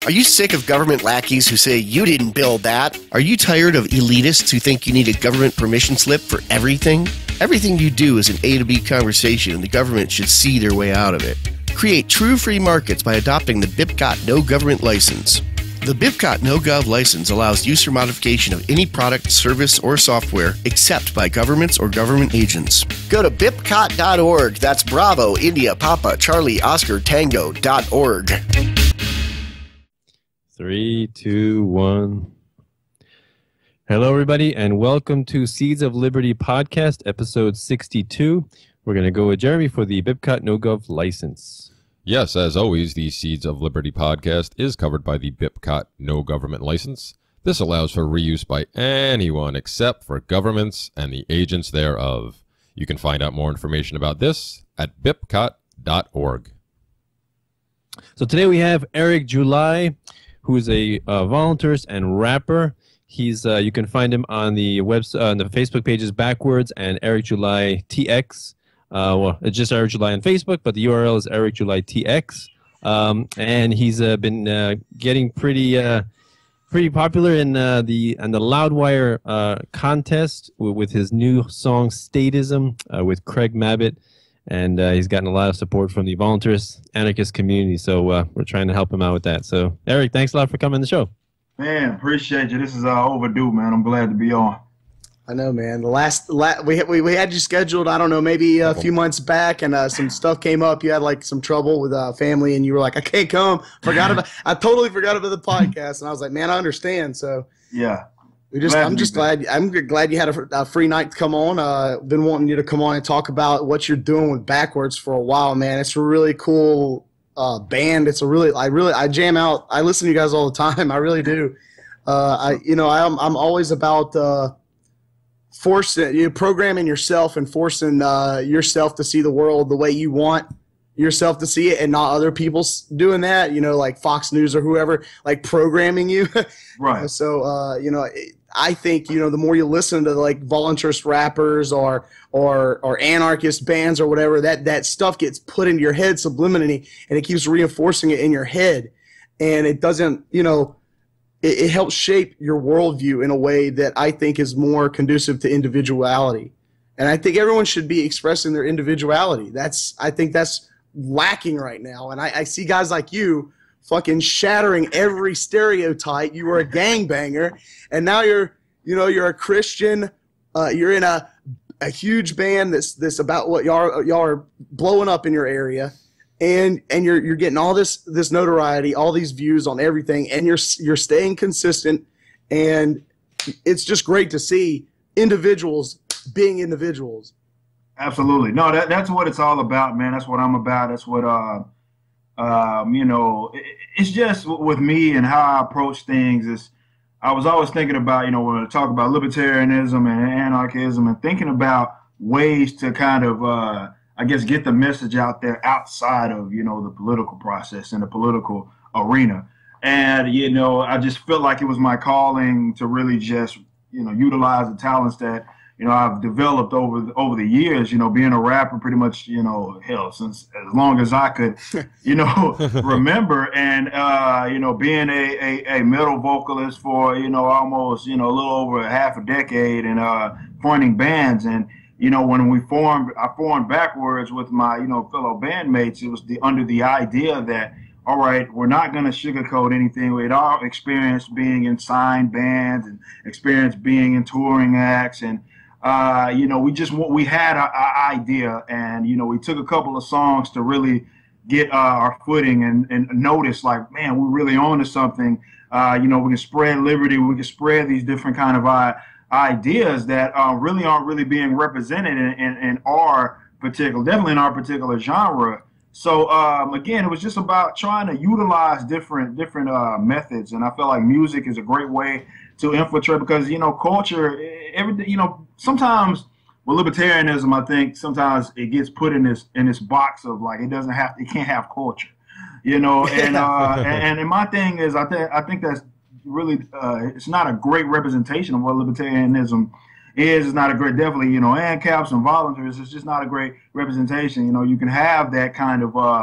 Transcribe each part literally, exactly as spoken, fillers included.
Are you sick of government lackeys who say you didn't build that? Are you tired of elitists who think you need a government permission slip for everything? Everything you do is an A to B conversation, and the government should see their way out of it. Create true free markets by adopting the BIPCOT No Government License. The BIPCOT No Gov license allows use or modification of any product, service, or software except by governments or government agents. Go to bipcot dot org. That's Bravo, India, Papa, Charlie, Oscar, Tango dot org. Three, two, one. Hello, everybody, and welcome to Seeds of Liberty podcast, episode sixty-two. We're going to go with Jeremy for the BIPCOT No Gov license. Yes, as always, the Seeds of Liberty podcast is covered by the BIPCOT No Government license. This allows for reuse by anyone except for governments and the agents thereof. You can find out more information about this at bipcot dot org. So today we have Eric July, who is a uh, voluntarist and rapper. He's uh, you can find him on the web uh, on the Facebook pages Backwordz and Eric July T X. Uh, well, it's just Eric July on Facebook, but the U R L is Eric July T X. Um, and he's uh, been uh, getting pretty uh, pretty popular in uh, the and the Loudwire uh, contest with, with his new song "Statism" uh, with Craig Mabbitt. And uh, he's gotten a lot of support from the voluntarist anarchist community, so uh, we're trying to help him out with that. So, Eric, thanks a lot for coming on the show. Man, appreciate you. This is uh, overdue, man. I'm glad to be on. I know, man. The last, la we, we we had you scheduled, I don't know, maybe a few months back, and uh, some stuff came up. You had like some trouble with uh, family, and you were like, I can't come. Forgot about. I totally forgot about the podcast, and I was like, man, I understand. So yeah. We just, Glad I'm just glad. I'm glad you had a, a free night to come on. Uh, been wanting you to come on and talk about what you're doing with Backwordz for a while, man. It's a really cool uh, band. It's a really, I really, I jam out. I listen to you guys all the time. I really do. Uh, I, you know, I'm, I'm always about uh, forcing, you know, programming yourself and forcing uh, yourself to see the world the way you want yourself to see it, and not other people doing that. You know, like Fox News or whoever, like programming you. Right. So, uh, you know. It, I think, you know, the more you listen to like voluntarist rappers or or or anarchist bands or whatever, that that stuff gets put into your head subliminally, and it keeps reinforcing it in your head, and it doesn't, you know, it, it helps shape your worldview in a way that I think is more conducive to individuality, and I think everyone should be expressing their individuality. That's I think that's lacking right now, and I, I see guys like you fucking shattering every stereotype. You were a gangbanger, and now you're, you know, you're a Christian. Uh, you're in a a huge band that's this about what y'all y'all are blowing up in your area, and and you're you're getting all this this notoriety, all these views on everything, and you're you're staying consistent, and it's just great to see individuals being individuals. Absolutely. No, that that's what it's all about, man. That's what I'm about. That's what uh. Um, you know, it, it's just with me and how I approach things is I was always thinking about, you know, when I talk about libertarianism and anarchism, and thinking about ways to kind of, uh, I guess, get the message out there outside of, you know, the political process and the political arena. And, you know, I just felt like it was my calling to really just, you know, utilize the talents that, you know, I've developed over over the years, you know, being a rapper pretty much, you know, hell, since as long as I could, you know, remember. And, uh, you know, being a, a, a metal vocalist for, you know, almost, you know, a little over a half a decade, and uh, forming bands. And, you know, when we formed, I formed Backwordz with my, you know, fellow bandmates, it was the under the idea that, all right, we're not going to sugarcoat anything. We'd all experienced being in signed bands and experienced being in touring acts, and Uh, you know, we just we had an idea, and you know, we took a couple of songs to really get uh, our footing and, and notice, like, man, we're really on to something. Uh, you know, we can spread liberty, we can spread these different kind of uh, ideas that uh, really aren't really being represented in, in, in our particular, definitely in our particular genre. So um, again, it was just about trying to utilize different different uh, methods, and I feel like music is a great way to infiltrate, because, you know, culture, everything, you know, sometimes with libertarianism, I think sometimes it gets put in this in this box of like, it doesn't have, it can't have culture, you know, and uh, and, and my thing is, I think I think that's really uh, it's not a great representation of what libertarianism is. It's not a great, definitely, you know, ANCAPs and volunteers, it's just not a great representation. You know, you can have that kind of uh,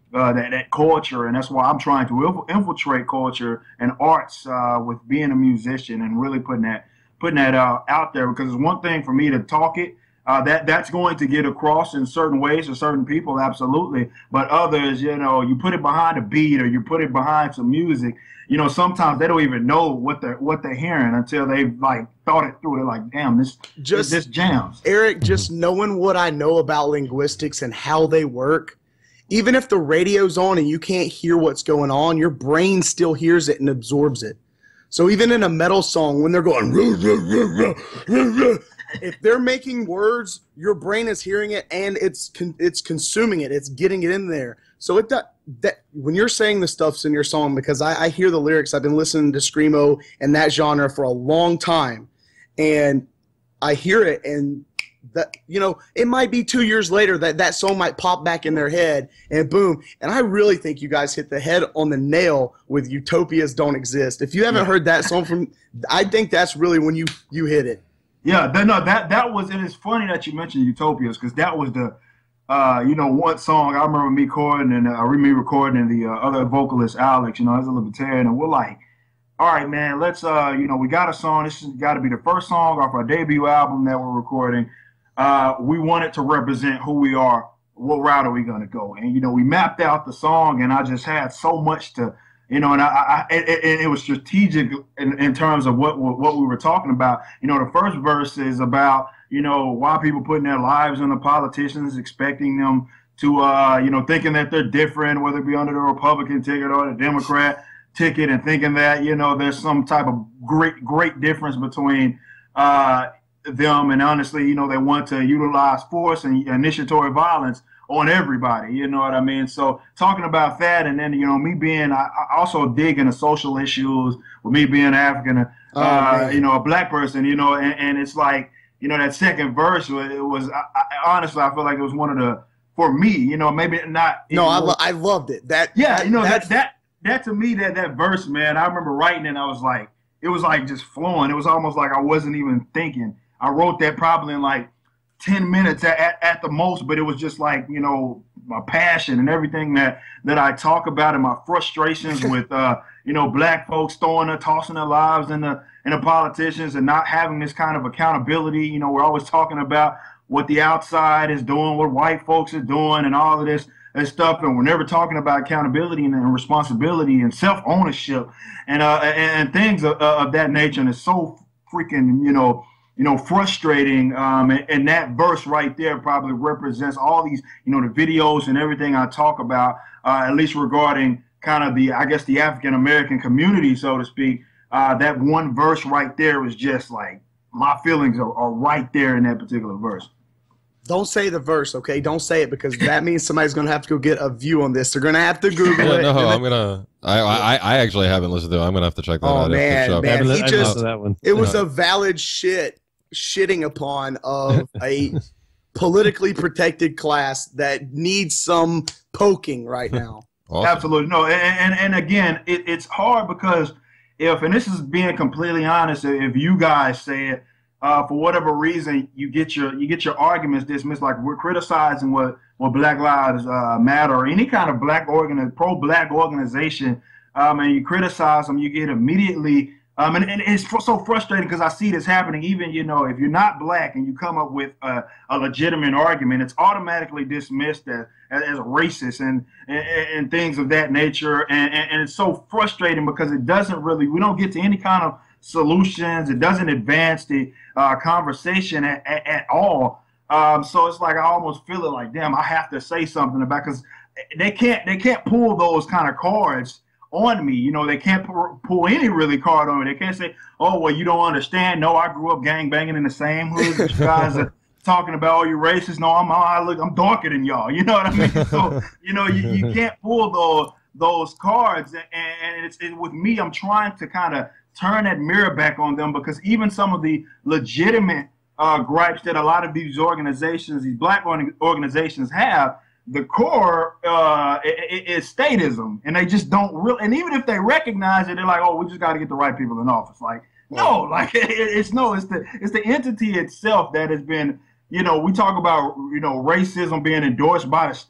uh, that that culture, and that's why I'm trying to inf- infiltrate culture and arts uh, with being a musician and really putting that putting that uh, out there, because it's one thing for me to talk it. Uh, that that's going to get across in certain ways to certain people, absolutely. But others, you know, you put it behind a beat or you put it behind some music. You know, sometimes they don't even know what they're what they're hearing until they've like thought it through. They're like, "Damn, this just this jams." Eric, just knowing what I know about linguistics and how they work, even if the radio's on and you can't hear what's going on, your brain still hears it and absorbs it. So even in a metal song, when they're going, ruh, ruh, ruh, ruh, ruh, if they're making words, your brain is hearing it and it's con it's consuming it. It's getting it in there. So it that that when you're saying the stuff's in your song, because I, I hear the lyrics. I've been listening to screamo and that genre for a long time, and I hear it, and that, you know, it might be two years later that that song might pop back in their head, and boom. And I really think you guys hit the head on the nail with "Utopias Don't Exist." If you haven't heard that song from, I think that's really when you you hit it. Yeah, that, no, that that was, and it's funny that you mentioned Utopias, because that was the, uh, you know, one song I remember me recording, and I remember me recording, and the uh, other vocalist Alex, you know, as a libertarian, and we're like, all right, man, let's, uh, you know, we got a song. This has got to be the first song off our debut album that we're recording. Uh, we want it to represent who we are. What route are we going to go? And you know, we mapped out the song, and I just had so much to. You know, and I, I it, it was strategic in, in terms of what what we were talking about. You know, the first verse is about, you know, why people putting their lives on the politicians, expecting them to, uh, you know, thinking that they're different, whether it be under the Republican ticket or the Democrat ticket, and thinking that, you know, there's some type of great, great difference between uh, them. And honestly, you know, they want to utilize force and initiatory violence on everybody, you know what I mean? So talking about that, and then, you know, me being, I, I also dig into social issues with me being African, uh, oh, you know, a black person, you know, and, and it's like, you know, that second verse, it was, I, I, honestly, I feel like it was one of the, for me, you know, maybe not. No, I, lo I loved it. That, yeah, that, you know, that, that, that, that to me, that, that verse, man, I remember writing it, and I was like, it was like just flowing. It was almost like I wasn't even thinking. I wrote that probably in like ten minutes at, at, at the most, but it was just like, you know, my passion and everything that, that I talk about, and my frustrations with, uh, you know, black folks throwing their, tossing their lives in the, in the politicians, and not having this kind of accountability. You know, we're always talking about what the outside is doing, what white folks are doing, and all of this and stuff, and we're never talking about accountability and, and responsibility and self-ownership and, uh, and, and things of, of that nature. And it's so freaking, you know, you know, frustrating, um, and, and that verse right there probably represents all these, you know, the videos and everything I talk about, uh, at least regarding kind of the, I guess, the African-American community, so to speak. Uh, that one verse right there was just like, my feelings are, are right there in that particular verse. Don't say the verse, okay? Don't say it, because that means somebody's going to have to go get a view on this. They're going to have to Google yeah, it. No, I'm going to, I, I I actually haven't listened to it. I'm going to have to check that oh, out. Oh, man, man. He just, that one. It was a valid shit. Shitting upon of a politically protected class that needs some poking right now. Awesome. Absolutely. No, and, and, and again, it, it's hard because if, and this is being completely honest, if you guys say it, uh, for whatever reason, you get your you get your arguments dismissed, like we're criticizing what, what Black Lives uh, Matter or any kind of black organ pro-black organization, um, and you criticize them, you get immediately. Um, and, and it's so frustrating because I see this happening. Even, you know, if you're not black and you come up with a, a legitimate argument, it's automatically dismissed as, as, as racist and, and and things of that nature. And, and, and it's so frustrating because it doesn't really, we don't get to any kind of solutions. It doesn't advance the uh, conversation at, at, at all. Um, so it's like I almost feel it like, damn, I have to say something about, because they can't they can't pull those kind of cards on me. You know, they can't pull any really card on me. They can't say, oh, well, you don't understand. No, I grew up gang banging in the same hood that you guys are talking about. Oh, you're racist. No, I'm I look I'm darker than y'all. You know what I mean? So, you know, you, you can't pull those those cards. And, and it's it, with me, I'm trying to kind of turn that mirror back on them, because even some of the legitimate uh, gripes that a lot of these organizations, these black organizations have, the core uh, is statism, and they just don't really. And even if they recognize it, they're like, "Oh, we just got to get the right people in office." Like, no, like it, it's no, it's the it's the entity itself that has been. You know, we talk about you know racism being endorsed by the state.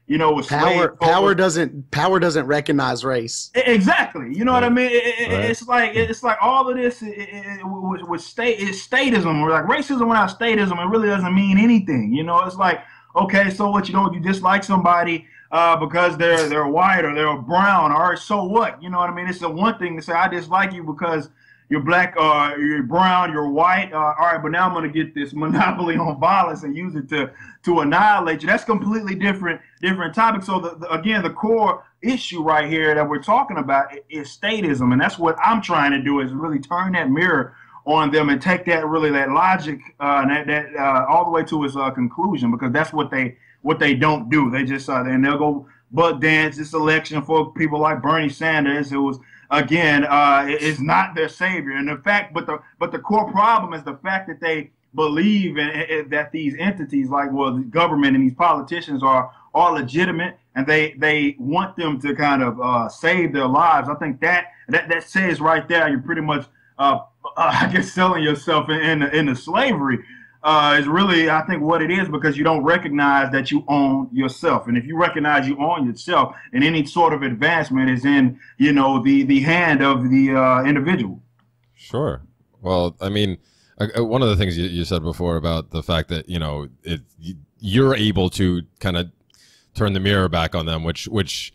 you know, with Power, slave power owners. doesn't power doesn't recognize race. Exactly. You know what I mean? It, it, Right. It's like it's like all of this it, it, with, with state it's statism or like racism without statism. It really doesn't mean anything. You know, it's like, okay, so what? You know, you dislike somebody uh, because they're they're white or they're brown, or so what? You know what I mean? It's the one thing to say I dislike you because you're black, uh, you're brown, you're white. Uh, all right, but now I'm going to get this monopoly on violence and use it to to annihilate you. That's completely different different topic. So the, the, again, the core issue right here that we're talking about is statism, and that's what I'm trying to do is really turn that mirror on them and take that really that logic uh, that that uh, all the way to its uh, conclusion, because that's what they what they don't do. They just uh, and they'll go butt dance this election for people like Bernie Sanders. It was. Again, uh, is not their savior, and the fact, but the but the core problem is the fact that they believe in, in that these entities, like well, the government and these politicians are are legitimate, and they they want them to kind of uh, save their lives. I think that that that says right there, you're pretty much, uh, uh, I guess, selling yourself in in, into slavery. Uh, is really, I think, what it is, because you don't recognize that you own yourself. And if you recognize you own yourself, and any sort of advancement is in, you know, the, the hand of the uh, individual. Sure. Well, I mean, uh, one of the things you, you said before about the fact that, you know, it, you're able to kind of turn the mirror back on them, which, which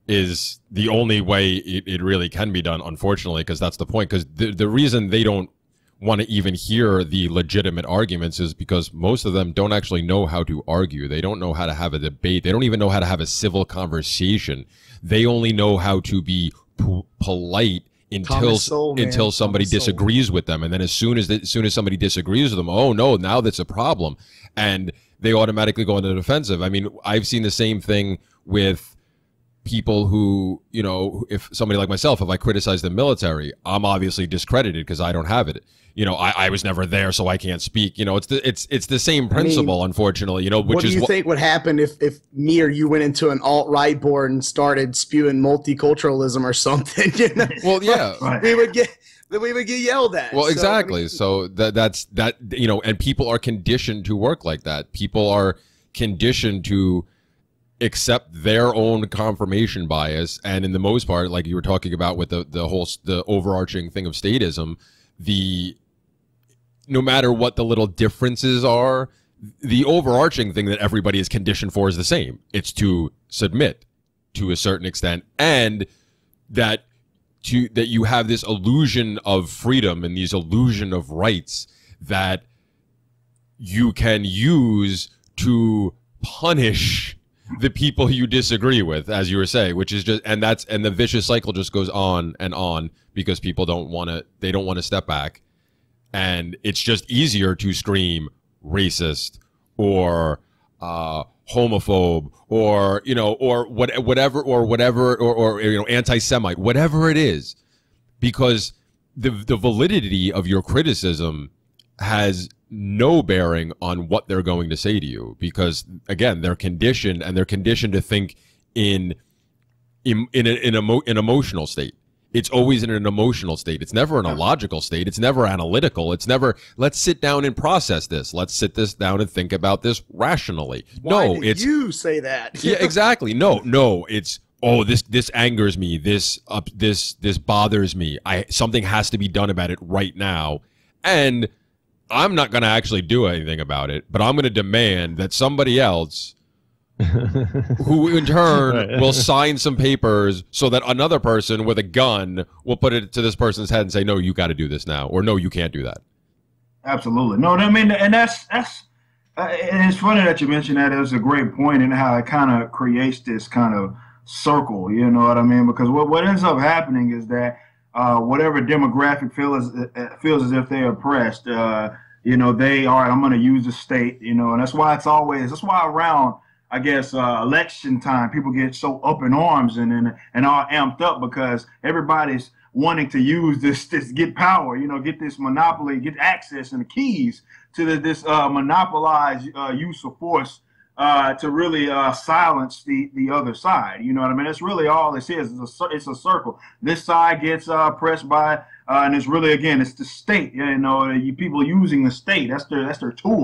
is the only way it, it really can be done, unfortunately, because that's the point. Because the, the reason they don't want to even hear the legitimate arguments is because most of them don't actually know how to argue. They don't know how to have a debate. They don't even know how to have a civil conversation. They only know how to be p- polite until soul, until somebody Thomas disagrees soul. with them. And then as soon as the, as soon as somebody disagrees with them, oh no, now that's a problem. And they automatically go into the defensive. I mean, I've seen the same thing with people who, you know, if somebody like myself, if I criticize the military, I'm obviously discredited because I don't have it. You know, I, I was never there, so I can't speak. You know, it's the it's it's the same principle, I mean, unfortunately. You know, which what do is you what, think would happen if if me or you went into an alt-right board and started spewing multiculturalism or something? You know? Well, yeah, Right. we would get we would get yelled at. well, So, exactly. I mean, So that that's that. You know, and people are conditioned to work like that. People are conditioned to accept their own confirmation bias, and in the most part, like you were talking about with the the whole the overarching thing of statism, the no matter what the little differences are, the overarching thing that everybody is conditioned for is the same. It's to submit to a certain extent, and that to that you have this illusion of freedom and these illusion of rights that you can use to punish the people you disagree with, as you were saying, which is just, and that's, and the vicious cycle just goes on and on because people don't want to, they don't want to step back. And it's just easier to scream racist or uh, homophobe or, you know, or what, whatever, or whatever, or, or, you know, anti-Semite, whatever it is, because the, the validity of your criticism has no bearing on what they're going to say to you, because again, they're conditioned and they're conditioned to think in, in, in, a, in, a, an emotional state. It's always in an emotional state. It's never in a logical state. It's never analytical. It's never, let's sit down and process this. Let's sit this down and think about this rationally. why No, did it's, you say that? yeah, exactly. No, no, it's, oh, this, this angers me. This, uh, this, this bothers me. I, something has to be done about it right now. And I'm not going to actually do anything about it, but I'm going to demand that somebody else who in turn Right. will sign some papers so that another person with a gun will put it to this person's head and say, no, you got to do this now, or no, you can't do that. Absolutely. No, I mean, and that's that's uh, and it's funny that you mentioned that. It was a great point in how it kind of creates this kind of circle. You know what I mean? Because what what ends up happening is that uh, whatever demographic feels uh, feels as if they're oppressed, uh, you know, they all right. I'm going to use the state. You know, and that's why it's always that's why around, I guess, uh, election time, people get so up in arms and, and and all amped up because everybody's wanting to use this, this get power, you know, get this monopoly, get access and the keys to the, this uh, monopolized uh, use of force uh, to really uh, silence the, the other side. You know what I mean? That's really all this is. It's a, it's a circle. This side gets uh, pressed by, uh, and it's really, again, it's the state. You know, you, people using the state. That's their that's their tool.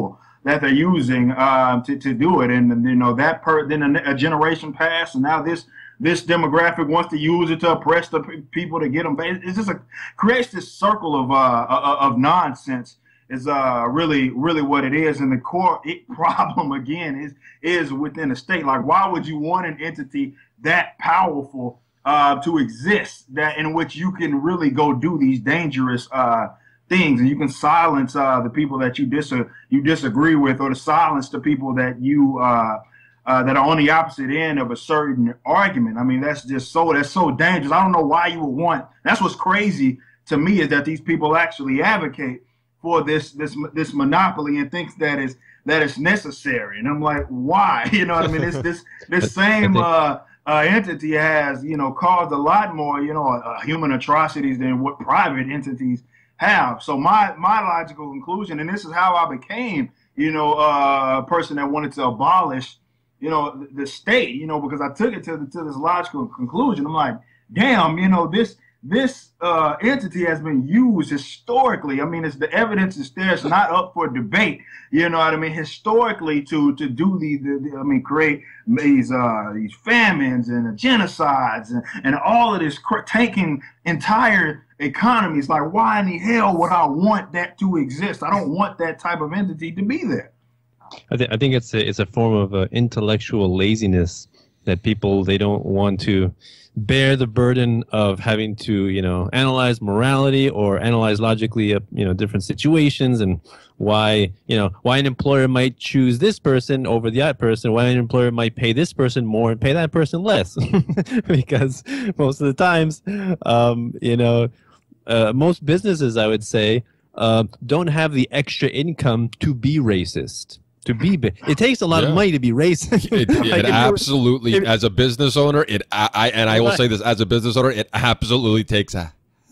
that they're using uh, to to do it, and you know that per then a, a generation passed, and now this this demographic wants to use it to oppress the people to get them. It's just a creates this circle of uh of nonsense. Is uh really really what it is, and the core it problem again is is within the state. Like, why would you want an entity that powerful uh to exist, that in which you can really go do these dangerous uh things, and you can silence uh the people that you dis you disagree with, or to silence the people that you uh uh that are on the opposite end of a certain argument. I mean, that's just so that's so dangerous. I don't know why you would want. That's what's crazy to me, is that these people actually advocate for this this this monopoly and thinks that is that is necessary. And I'm like, why? You know what I mean? This this this same uh, uh, entity has, you know, caused a lot more, you know, uh, human atrocities than what private entities have. So my my logical conclusion, and this is how I became, you know, uh, a person that wanted to abolish, you know, the, the state, you know, because I took it to the, to this logical conclusion. I'm like, damn, you know, this. This uh, entity has been used historically. I mean, it's the evidence is there. It's not up for debate. You know what I mean? Historically, to to do the, the, the I mean, create these uh, these famines and the genocides and, and all of this, taking entire economies. Like, why in the hell would I want that to exist? I don't want that type of entity to be there. I, th I think it's a, it's a form of uh, intellectual laziness that people, they don't want to bear the burden of having to, you know, analyze morality or analyze logically, uh, you know, different situations, and why, you know, why an employer might choose this person over the other person, why an employer might pay this person more and pay that person less. Because most of the times, um, you know, uh, most businesses, I would say, uh, don't have the extra income to be racist. To be, it takes a lot yeah. of money to be racist. It, it, like it absolutely, if, as a business owner, it I and I will say this as a business owner, it absolutely takes a.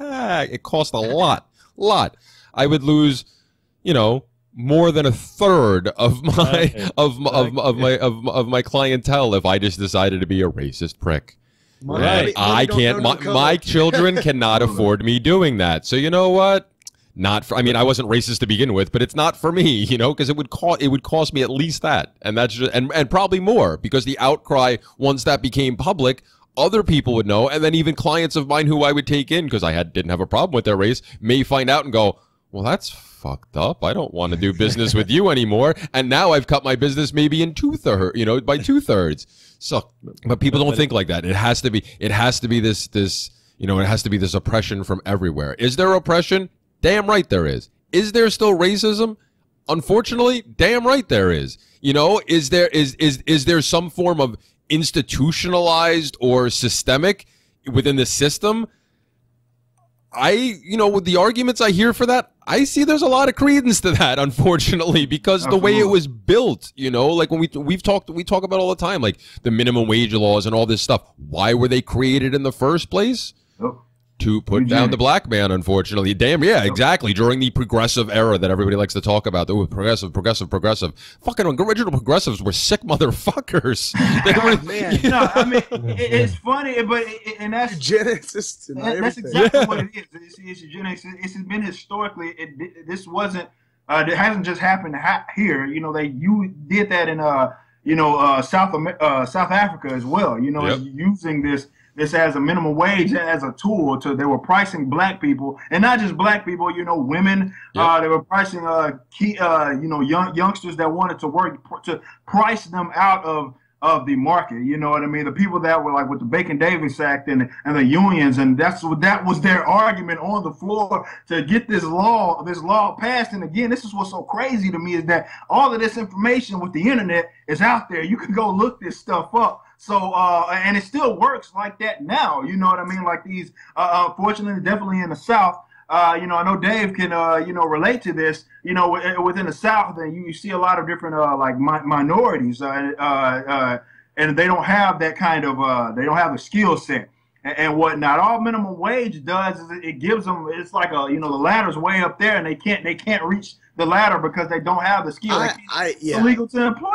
It costs a lot, lot. I would lose, you know, more than a third of my okay. of, of of my of of my clientele if I just decided to be a racist prick. Right. I can't. My, my children cannot afford me doing that. So you know what? Not for, I mean, I wasn't racist to begin with, but it's not for me, you know, because it would cost it would cost me at least that, and that's just, and and probably more, because the outcry, once that became public, other people would know, and then even clients of mine who I would take in because I had didn't have a problem with their race may find out and go, well, that's fucked up. I don't want to do business with you anymore, and now I've cut my business maybe in two thirds, you know, by two thirds. So, but people don't think like that. It has to be. It has to be this this you know. It has to be this oppression from everywhere. Is there oppression? Damn right there is. Is there still racism? Unfortunately, damn right there is. You know, is there is is is there some form of institutionalized or systemic within the system? I, you know, with the arguments I hear for that, I see there's a lot of credence to that, unfortunately, because Absolutely. the way it was built, you know, like when we we've talked we talk about all the time, like the minimum wage laws and all this stuff. Why were they created in the first place? Oh. To put down the black man, unfortunately. Damn, yeah, exactly. During the progressive era that everybody likes to talk about. Ooh, progressive, progressive, progressive. Fucking original progressives were sick motherfuckers. They were, man. No, I mean, it, it's funny, but it, and that's eugenics. That, that's exactly yeah. what it is. It's, it's eugenics. It's been historically. It, this wasn't. Uh, it hasn't just happened ha here. You know, they you did that in uh, you know, uh, South uh, South Africa as well. You know, yep. using this. This as a minimum wage as a tool to, they were pricing black people, and not just black people, you know, women, yep. uh, they were pricing, uh, key, uh, you know, young youngsters that wanted to work to price them out of, of the market. You know what I mean? The people that were like with the Bacon Davis Act and, and the unions, and that's what, that was their argument on the floor to get this law, this law passed. And again, this is what's so crazy to me is that all of this information with the internet is out there. You can go look this stuff up. So, uh, and it still works like that now, you know what I mean? Like these, uh, unfortunately, definitely in the South, uh, you know, I know Dave can, uh, you know, relate to this, you know, within the South, then you, you see a lot of different, uh, like mi minorities, uh, uh, uh, and they don't have that kind of, uh, they don't have the skill set and, and whatnot. All minimum wage does is it gives them, it's like a, you know, the ladder's way up there and they can't, they can't reach the ladder because they don't have the skill. I, I, yeah. It's illegal to employ them.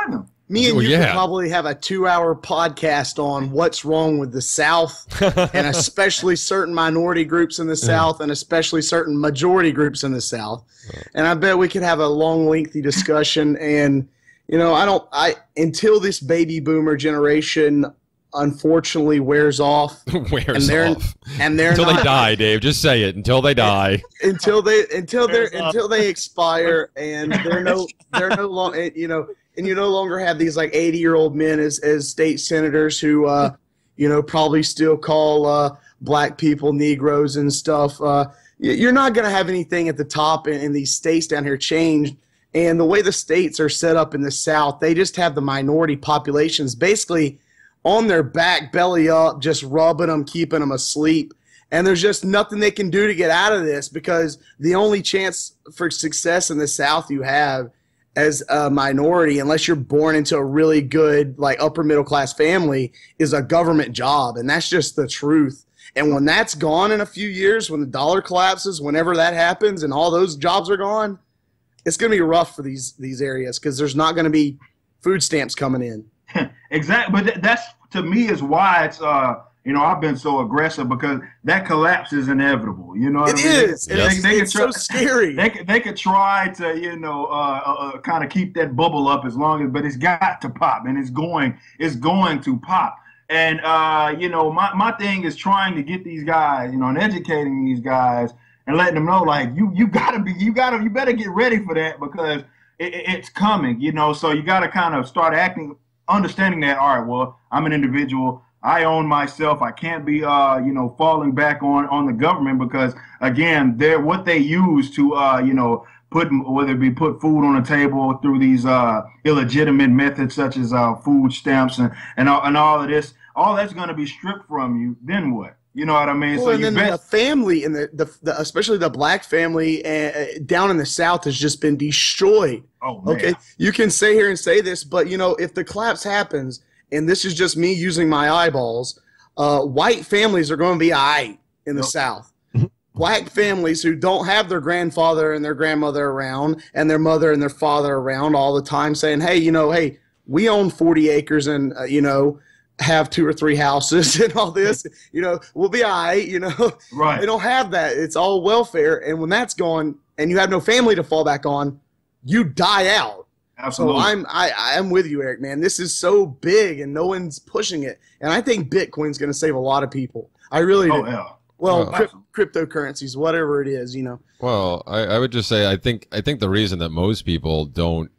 Me and Well, you yeah. could probably have a two-hour podcast on what's wrong with the South, and especially certain minority groups in the South, and especially certain majority groups in the South. And I bet we could have a long, lengthy discussion. And you know, I don't. I until this baby boomer generation unfortunately wears off. wears and they're, off. And they're until not, they die, Dave. Just say it. Until they die. Until they until they until they expire, and they're no they're no longer you know. And you no longer have these like eighty-year-old men as, as state senators who, uh, you know, probably still call uh, black people Negroes and stuff. Uh, you're not going to have anything at the top in, in these states down here changed. And the way the states are set up in the South, they just have the minority populations basically on their back, belly up, just rubbing them, keeping them asleep. And there's just nothing they can do to get out of this, because the only chance for success in the South you have as a minority, unless you're born into a really good, like, upper middle class family, is a government job. And that's just the truth. And when that's gone in a few years, when the dollar collapses, whenever that happens and all those jobs are gone, it's going to be rough for these these areas, because there's not going to be food stamps coming in. Exactly. But th- that's, to me, is why it's, uh, you know, I've been so aggressive, because that collapse is inevitable. You know what It I mean? is. They, It they, is. they It's could try, so scary. They, could- they could try to, you know, uh, uh, uh, kind of keep that bubble up as long as, but it's got to pop, and it's going, it's going to pop. And, uh, you know, my, my thing is trying to get these guys, you know, and educating these guys and letting them know, like, you, you gotta be, you gotta, you better get ready for that, because it, it, it's coming, you know, so you got to kind of start acting, understanding that, all right, well, I'm an individual. I own myself. I can't be, uh, you know, falling back on, on the government, because, again, they're what they use to, uh, you know, put, whether it be put food on the table through these uh, illegitimate methods such as uh, food stamps and, and, all, and all of this, all that's going to be stripped from you. Then what? You know what I mean? Well, so and you then bet- the family, and the, the, the especially the black family uh, down in the South has just been destroyed. Oh, man. Okay, you can say here and say this, but, you know, if the collapse happens, and this is just me using my eyeballs, uh, white families are going to be all right in the Yep. South. Black families who don't have their grandfather and their grandmother around, and their mother and their father around all the time, saying, hey, you know, hey, we own forty acres and, uh, you know, have two or three houses and all this, you know, we'll be all right, you know. Right. They don't have that. It's all welfare. And when that's gone and you have no family to fall back on, you die out. Absolutely. So I'm I I'm with you, Eric, man. This is so big and no one's pushing it. And I think Bitcoin's going to save a lot of people. I really oh, do. yeah. Well, Oh. crypt- cryptocurrencies, whatever it is, you know. Well, I, I would just say I think I think the reason that most people don't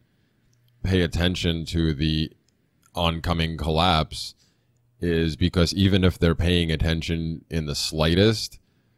pay attention to the oncoming collapse is because even if they're paying attention in the slightest,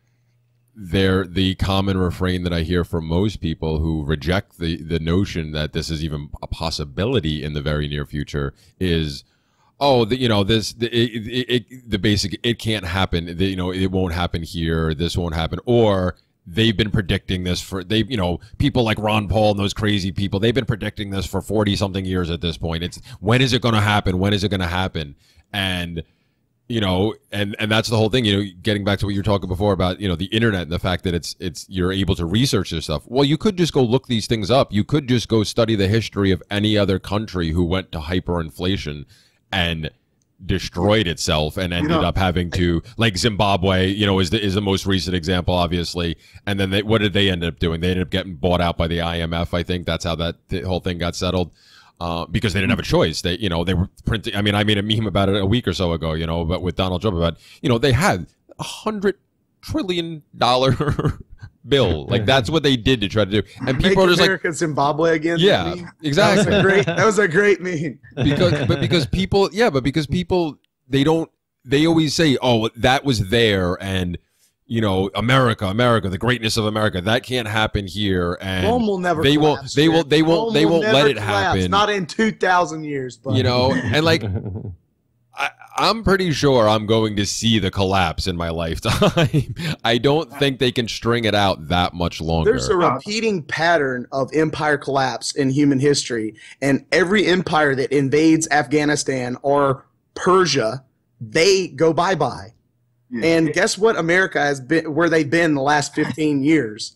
they're the common refrain that I hear from most people who reject the the notion that this is even a possibility in the very near future is, oh, the, you know, this the, it, it, it, the basic it can't happen. The, you know, it won't happen here. This won't happen. Or they've been predicting this for they, you know, people like Ron Paul and those crazy people. They've been predicting this for forty something years at this point. It's when is it going to happen? When is it going to happen? And you know, and and that's the whole thing. You know, getting back to what you were talking before about, you know, the internet and the fact that it's it's you're able to research this stuff. Well, you could just go look these things up. You could just go study the history of any other country who went to hyperinflation and destroyed itself and ended You know, up having to, like Zimbabwe, you know, is the is the most recent example, obviously. And then they, what did they end up doing? They ended up getting bought out by the I M F. I think that's how that the whole thing got settled. Uh, because they didn't have a choice. They, you know, they were printing. I mean, I made a meme about it a week or so ago, you know, but with Donald Trump about, you know, they had a hundred trillion dollar bill. Like that's what they did to try to do. And Make people are just America like, Zimbabwe again. yeah, That was exactly. a great. That was a great meme. because, but because people, yeah, but because people, they don't, they always say, oh, that was there. And, you know, America, America, the greatness of America, that can't happen here. And Rome will never. they won't, collapse, they Rick. won't, they won't, Rome they will won't let never it collapse. happen. Not in two thousand years, but You know, and like, I, I'm pretty sure I'm going to see the collapse in my lifetime. I don't think they can string it out that much longer. there's a repeating pattern of empire collapse in human history, and every empire that invades Afghanistan or Persia, they go bye bye. Yeah. And guess what? America has been where they've been the last fifteen years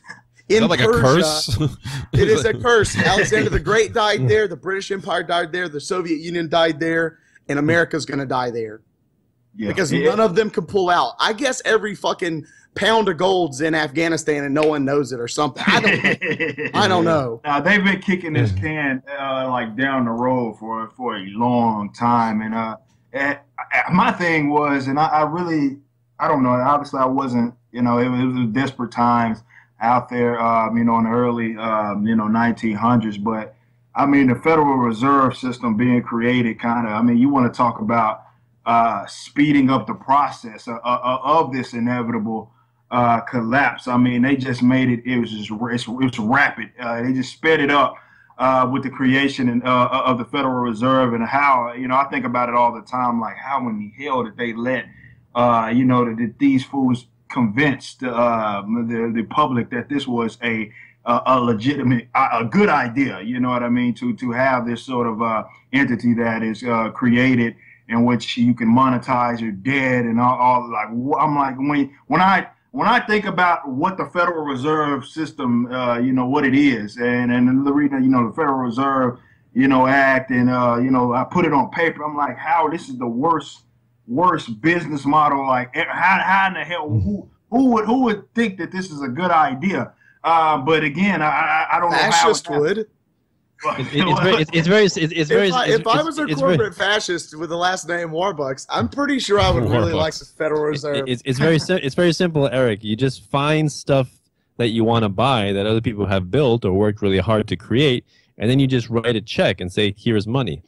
In Is that like Persia, a curse? It is a curse. Alexander the Great died there. The British Empire died there. The Soviet Union died there. And America's going to die there. Yeah. Because yeah. none of them can pull out. I guess every fucking pound of gold's in Afghanistan and no one knows it or something. I don't, I don't know. Uh, they've been kicking this can uh, like down the road for for a long time. And uh, and my thing was, and I, I really, I don't know. Obviously, I wasn't. You know, it was, it was desperate times out there. Um, you know, in the early, um, you know, nineteen hundreds. But I mean, the Federal Reserve System being created, kind of. I mean, you want to talk about uh, speeding up the process of, of, of this inevitable uh, collapse. I mean, they just made it. It was just it was rapid. Uh, they just sped it up uh, with the creation and, uh, of the Federal Reserve, and how, you know, I think about it all the time. Like, how in the hell did they let uh, you know that these fools convinced uh, the the public that this was a a, a legitimate, a, a good idea? You know what I mean? To to have this sort of uh, entity that is uh, created in which you can monetize your debt and all, all like I'm like when when I when I think about what the Federal Reserve System, uh, you know, what it is, and and the reason, you know, the Federal Reserve, you know, Act, and uh, you know, I put it on paper. I'm like, how this is the worst worst business model. Like, how how in the hell who who would who would think that this is a good idea? Uh, but again, I I, I don't know how fascist would. It, it, it's very, it's, it's very, it's, it's very. If I, it's, if I was a corporate very, fascist with the last name Warbucks, I'm pretty sure I would really like the Federal Reserve. It, it's, it's very, it's very simple, Eric. You just find stuff that you want to buy that other people have built or worked really hard to create, and then you just write a check and say, "Here's money."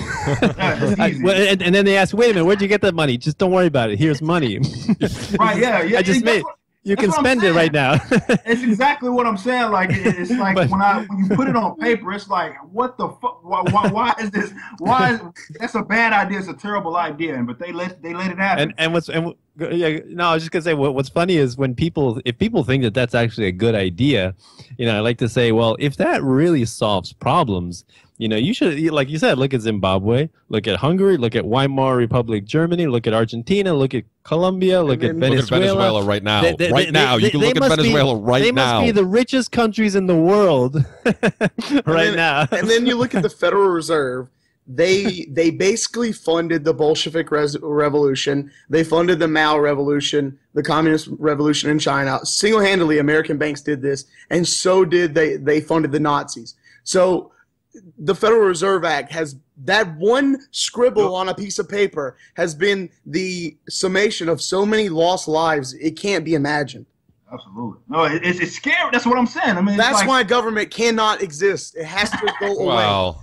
I, well, and, and then they ask, "Wait a minute, where'd you get that money?" Just don't worry about it. Here's money. Right? Yeah. Yeah. I just made. You That's can spend it right now. It's exactly what I'm saying. Like, it's like but, when I when you put it on paper, it's like, what the fuck? Why, why, why is this? Why is that's a bad idea? It's a terrible idea. And but they let they let it happen. And and what's and yeah, no, I was just gonna say what, what's funny is when people if people think that that's actually a good idea, you know, I like to say, well, if that really solves problems, you know, you should, like you said, look at Zimbabwe, look at Hungary, look at Weimar Republic, Germany, look at Argentina, look at Colombia, look at Venezuela. Look at Venezuela right now. They, they, right they, now. They, you can look at Venezuela be, right they now. They must be the richest countries in the world right then, now. And then you look at the Federal Reserve. They they basically funded the Bolshevik res revolution. They funded the Mao revolution, the communist revolution in China. Single-handedly, American banks did this, and so did they. They funded the Nazis. So the Federal Reserve Act has that one scribble on a piece of paper has been the summation of so many lost lives. It can't be imagined. Absolutely. No, it, it's, it's scary. That's what I'm saying. I mean, that's like, why government cannot exist. It has to go away. Wow.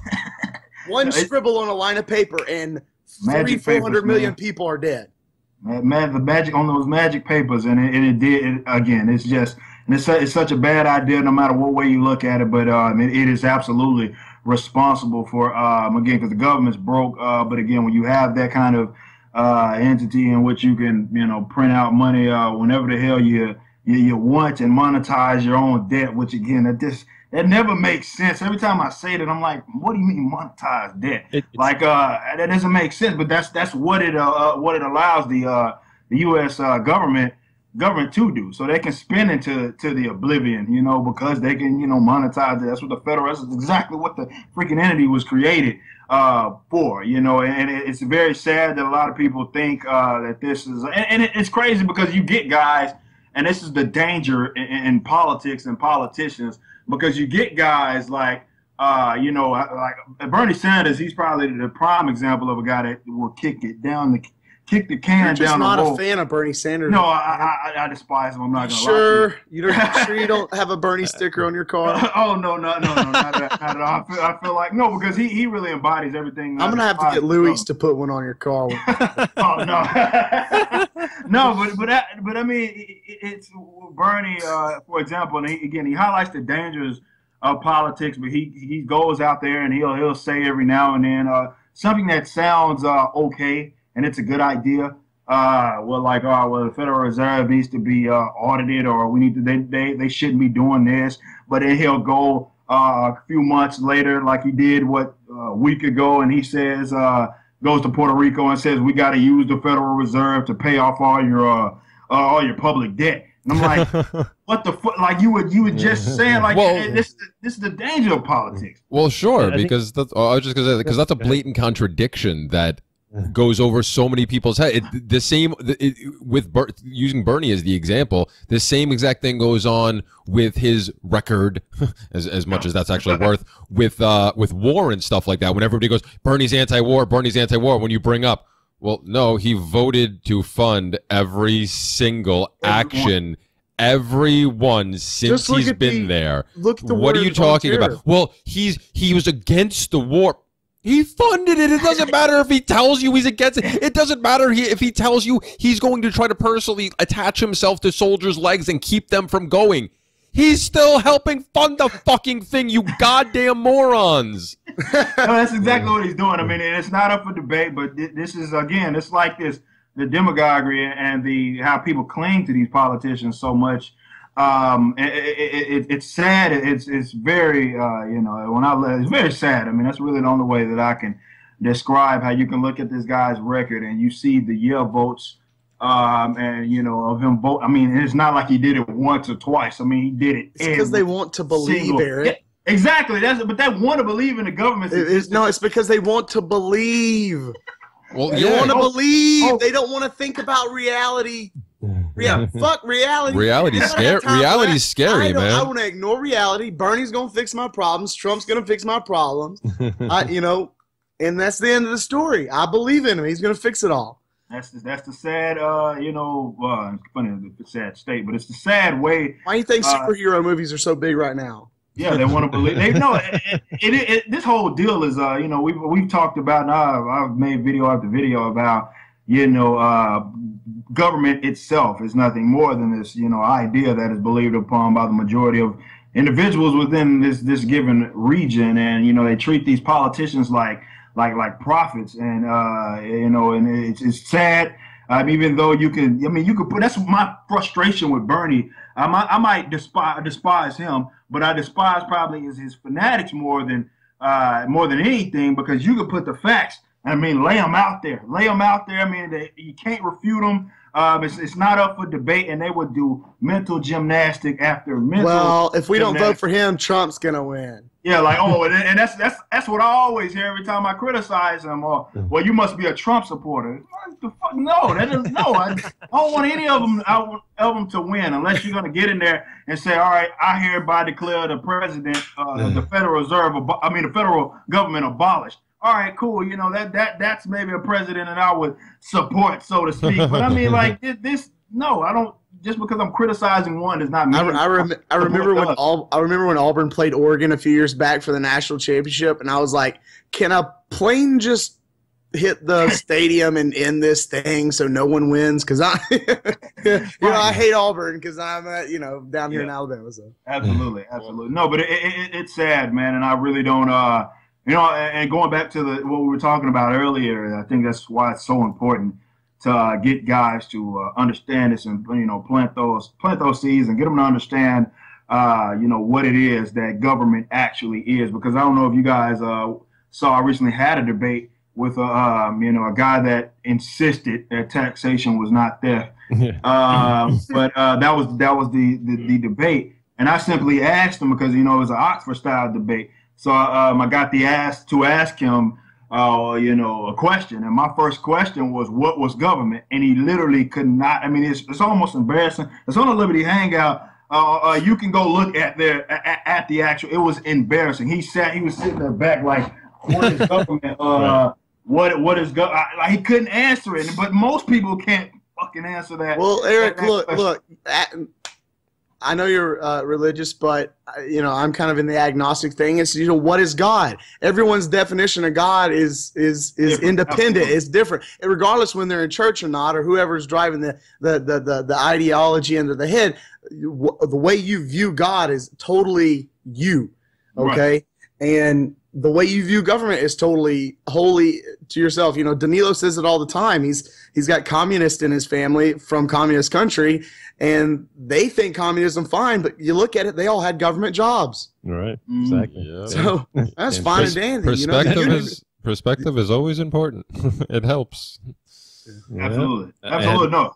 One scribble on a line of paper and three, four hundred million man. people are dead. Man, man, the magic on those magic papers, and it, and it did it, again. It's just, and it's, it's such a bad idea, no matter what way you look at it. But um, it, it is absolutely responsible for um, again, because the government's broke. Uh, but again, when you have that kind of uh, entity in which you can, you know, print out money uh, whenever the hell you, you you want and monetize your own debt, which again, that just that never makes sense. Every time I say that, I'm like, what do you mean monetize debt? It, like, uh, that doesn't make sense. But that's that's what it uh, what it allows the uh, the U S uh, government government to do, so they can spend into to the oblivion, you know, because they can, you know, monetize it. That's what the federal. That's exactly what the freaking entity was created uh, for, you know. And it's very sad that a lot of people think uh, that this is, and, and it's crazy because you get guys, and this is the danger in, in politics and politicians. Because you get guys like, uh, you know, like Bernie Sanders. He's probably the prime example of a guy that will kick it down the, kick the can You're just down the road. Not a fan of Bernie Sanders. No, I, I, I despise him. I'm not gonna sure, lie to you. You're sure you don't have a Bernie sticker on your car? Oh no, no, no, no, not, that, not at all. I feel, I feel like no, because he, he really embodies everything. I'm gonna have to get Louis to put one on your car. Oh no, no, but but that, but I mean, it, it's Bernie, uh, for example, and he, again, he highlights the dangers of politics, but he he goes out there and he'll he'll say every now and then uh, something that sounds uh, okay. And it's a good idea. Uh, well, like, oh, well, the Federal Reserve needs to be uh, audited, or we need to. They, they they shouldn't be doing this. But then he'll go uh, a few months later, like he did what uh, a week ago, and he says uh, goes to Puerto Rico and says we got to use the Federal Reserve to pay off all your uh, uh, all your public debt. And I'm like, what the fuck? Like you would you would just saying like Well, hey, this this is the danger of politics. Well, sure, Yeah, I because that's, oh, I was just gonna say because that's a blatant contradiction that goes over so many people's head. It, the same it, with Ber, using Bernie as the example. The same exact thing goes on with his record, as as much as that's actually worth, with uh with war and stuff like that. When everybody goes, Bernie's anti-war, Bernie's anti-war. When you bring up, well, no, he voted to fund every single action. Everyone since he's been the, there. Look at the what are you talking volunteer. about? Well, he's he was against the war. He funded it. It doesn't matter if he tells you he's against it. It doesn't matter he, if he tells you he's going to try to personally attach himself to soldiers' legs and keep them from going. He's still helping fund the fucking thing, you goddamn morons. No, that's exactly what he's doing. I mean, it's not up for debate, but this is, again, it's like this, the demagoguery and the how people cling to these politicians so much. Um, it, it, it, it's sad. It's it's very, uh, you know, when I it's very sad. I mean, that's really the only way that I can describe how you can look at this guy's record and you see the yeah votes, um, and you know of him vote. I mean, it's not like he did it once or twice. I mean, he did it. It's because they want to believe, single, Eric. Yeah, exactly. That's but they want to believe in the government. It, it's, no, it's because they want to believe. Well, they yeah. want to Oh, believe. oh. They don't want to think about reality. Yeah, fuck reality. Reality's scary. Reality's scary, I don't, man. I want to ignore reality. Bernie's gonna fix my problems. Trump's gonna fix my problems. I, you know, and that's the end of the story. I believe in him. He's gonna fix it all. That's the, that's the sad, uh, you know, uh, it's funny, the sad state, but it's the sad way. Why do you think Uh, superhero movies are so big right now? Yeah, they want to believe. They know it, it, it, it, this whole deal is, uh, you know, we've we've talked about, and I've, I've made video after video about, you know, uh, government itself is nothing more than this, you know, idea that is believed upon by the majority of individuals within this this given region, and you know, they treat these politicians like like like prophets, and uh, you know, and it's it's sad. Um, even though you can, I mean, you could put. That's my frustration with Bernie. I might, I might despise despise him, but I despise probably his, his fanatics more than uh, more than anything, because you could put the facts. I mean, lay them out there, lay them out there. I mean, they, you can't refute them. Um, it's it's not up for debate, and they would do mental gymnastic after mental. Well, if we don't vote gymnastic. for him, Trump's gonna win. Yeah, like, oh, and, and that's that's that's what I always hear every time I criticize him. Or, well, you must be a Trump supporter. What the fuck? No, that is no. I, I don't want any of them I want of them to win, unless you're gonna get in there and say, all right, I hereby declare the president, uh, the Federal Reserve, abo- I mean, the federal government abolished. All right, cool. You know, that that that's maybe a president that I would support, so to speak. But I mean, like this, this no, I don't. Just because I'm criticizing one does not mean. I, I, rem I remember when Al I remember when Auburn played Oregon a few years back for the national championship, and I was like, "Can a plane just hit the stadium and end this thing so no one wins?" Because I, you know, I hate Auburn because I'm at, you know, down here yeah. in Alabama. So absolutely, absolutely, no, but it, it, it's sad, man, and I really don't. Uh, you know, and going back to the what we were talking about earlier, I think that's why it's so important to uh, get guys to uh, understand this and, you know, plant those plant those seeds and get them to understand, uh, you know, what it is that government actually is. Because I don't know if you guys uh, saw, I recently had a debate with, a, um, you know, a guy that insisted that taxation was not theft. uh, but uh, that was that was the, the, the debate. And I simply asked him, because, you know, it was an Oxford-style debate. So um, I got the ask to ask him, Uh, you know, a question, and my first question was, what was government? And he literally could not. I mean, it's, it's almost embarrassing. It's on the Liberty Hangout. Uh, uh, you can go look at their at, at the actual. It was embarrassing. He sat. He was sitting there back like, what is government? Uh, what what is go? I, like, he couldn't answer it. But most people can't fucking answer that. Well, Eric, that, that look, question. look. At, I know you're uh, religious, but uh, you know, I'm kind of in the agnostic thing. It's, you know, what is God? Everyone's definition of God is is is different. independent. Absolutely. It's different, and regardless when they're in church or not, or whoever's driving the the the the, the ideology into the head. You, the way you view God is totally you, okay? Right. And the way you view government is totally wholly to yourself. You know, Danilo says it all the time. He's he's got communists in his family from communist country, and they think communism fine, but you look at it, they all had government jobs. Right, exactly. Yeah. So that's fine Pers and dandy. Perspective you know? is perspective is always important. It helps. Absolutely, absolutely, and, no.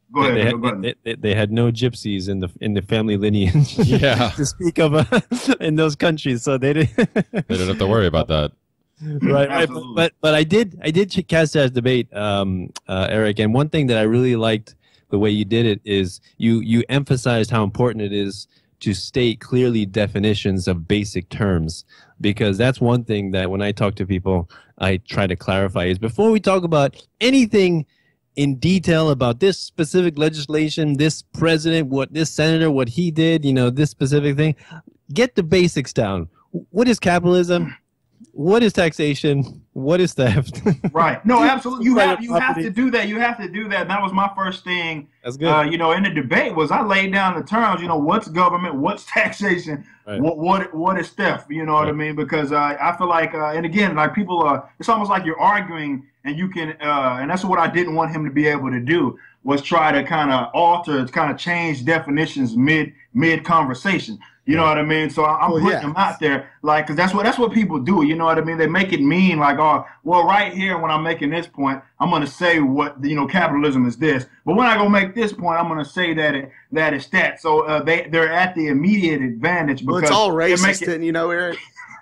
Go ahead. They had, go ahead. they, they, they had no gypsies in the in the family lineage. Yeah. to speak of uh, in those countries, so they didn't. They didn't have to worry about that. Right, right. But, but but I did I did cast that debate, um, uh, Eric. And one thing that I really liked the way you did it is you you emphasized how important it is to state clearly definitions of basic terms, because that's one thing that when I talk to people, I try to clarify is before we talk about anything in detail about this specific legislation, this president, what this senator, what he did, you know, this specific thing, get the basics down. What is capitalism? What is taxation? What is theft? Right. No, absolutely. You have you have to do that. You have to do that. And that was my first thing. That's good. Uh, you know, in the debate was I laid down the terms. You know, what's government? What's taxation? Right. What what what is theft? You know what Right. I mean? Because uh, I feel like, uh, and again, like people are. It's almost like you're arguing, and you can. Uh, and that's what I didn't want him to be able to do, was try to kind of alter, kind of change definitions mid mid conversation. You know what I mean? So I'm Well, putting yeah. them out there, like, because that's what that's what people do. You know what I mean? They make it mean like, oh, well, right here when I'm making this point, I'm going to say what you know, capitalism is this. But when I go make this point, I'm going to say that it that it's that. So uh, they they're at the immediate advantage because Well, it's all they make racist, it- and you know, Eric.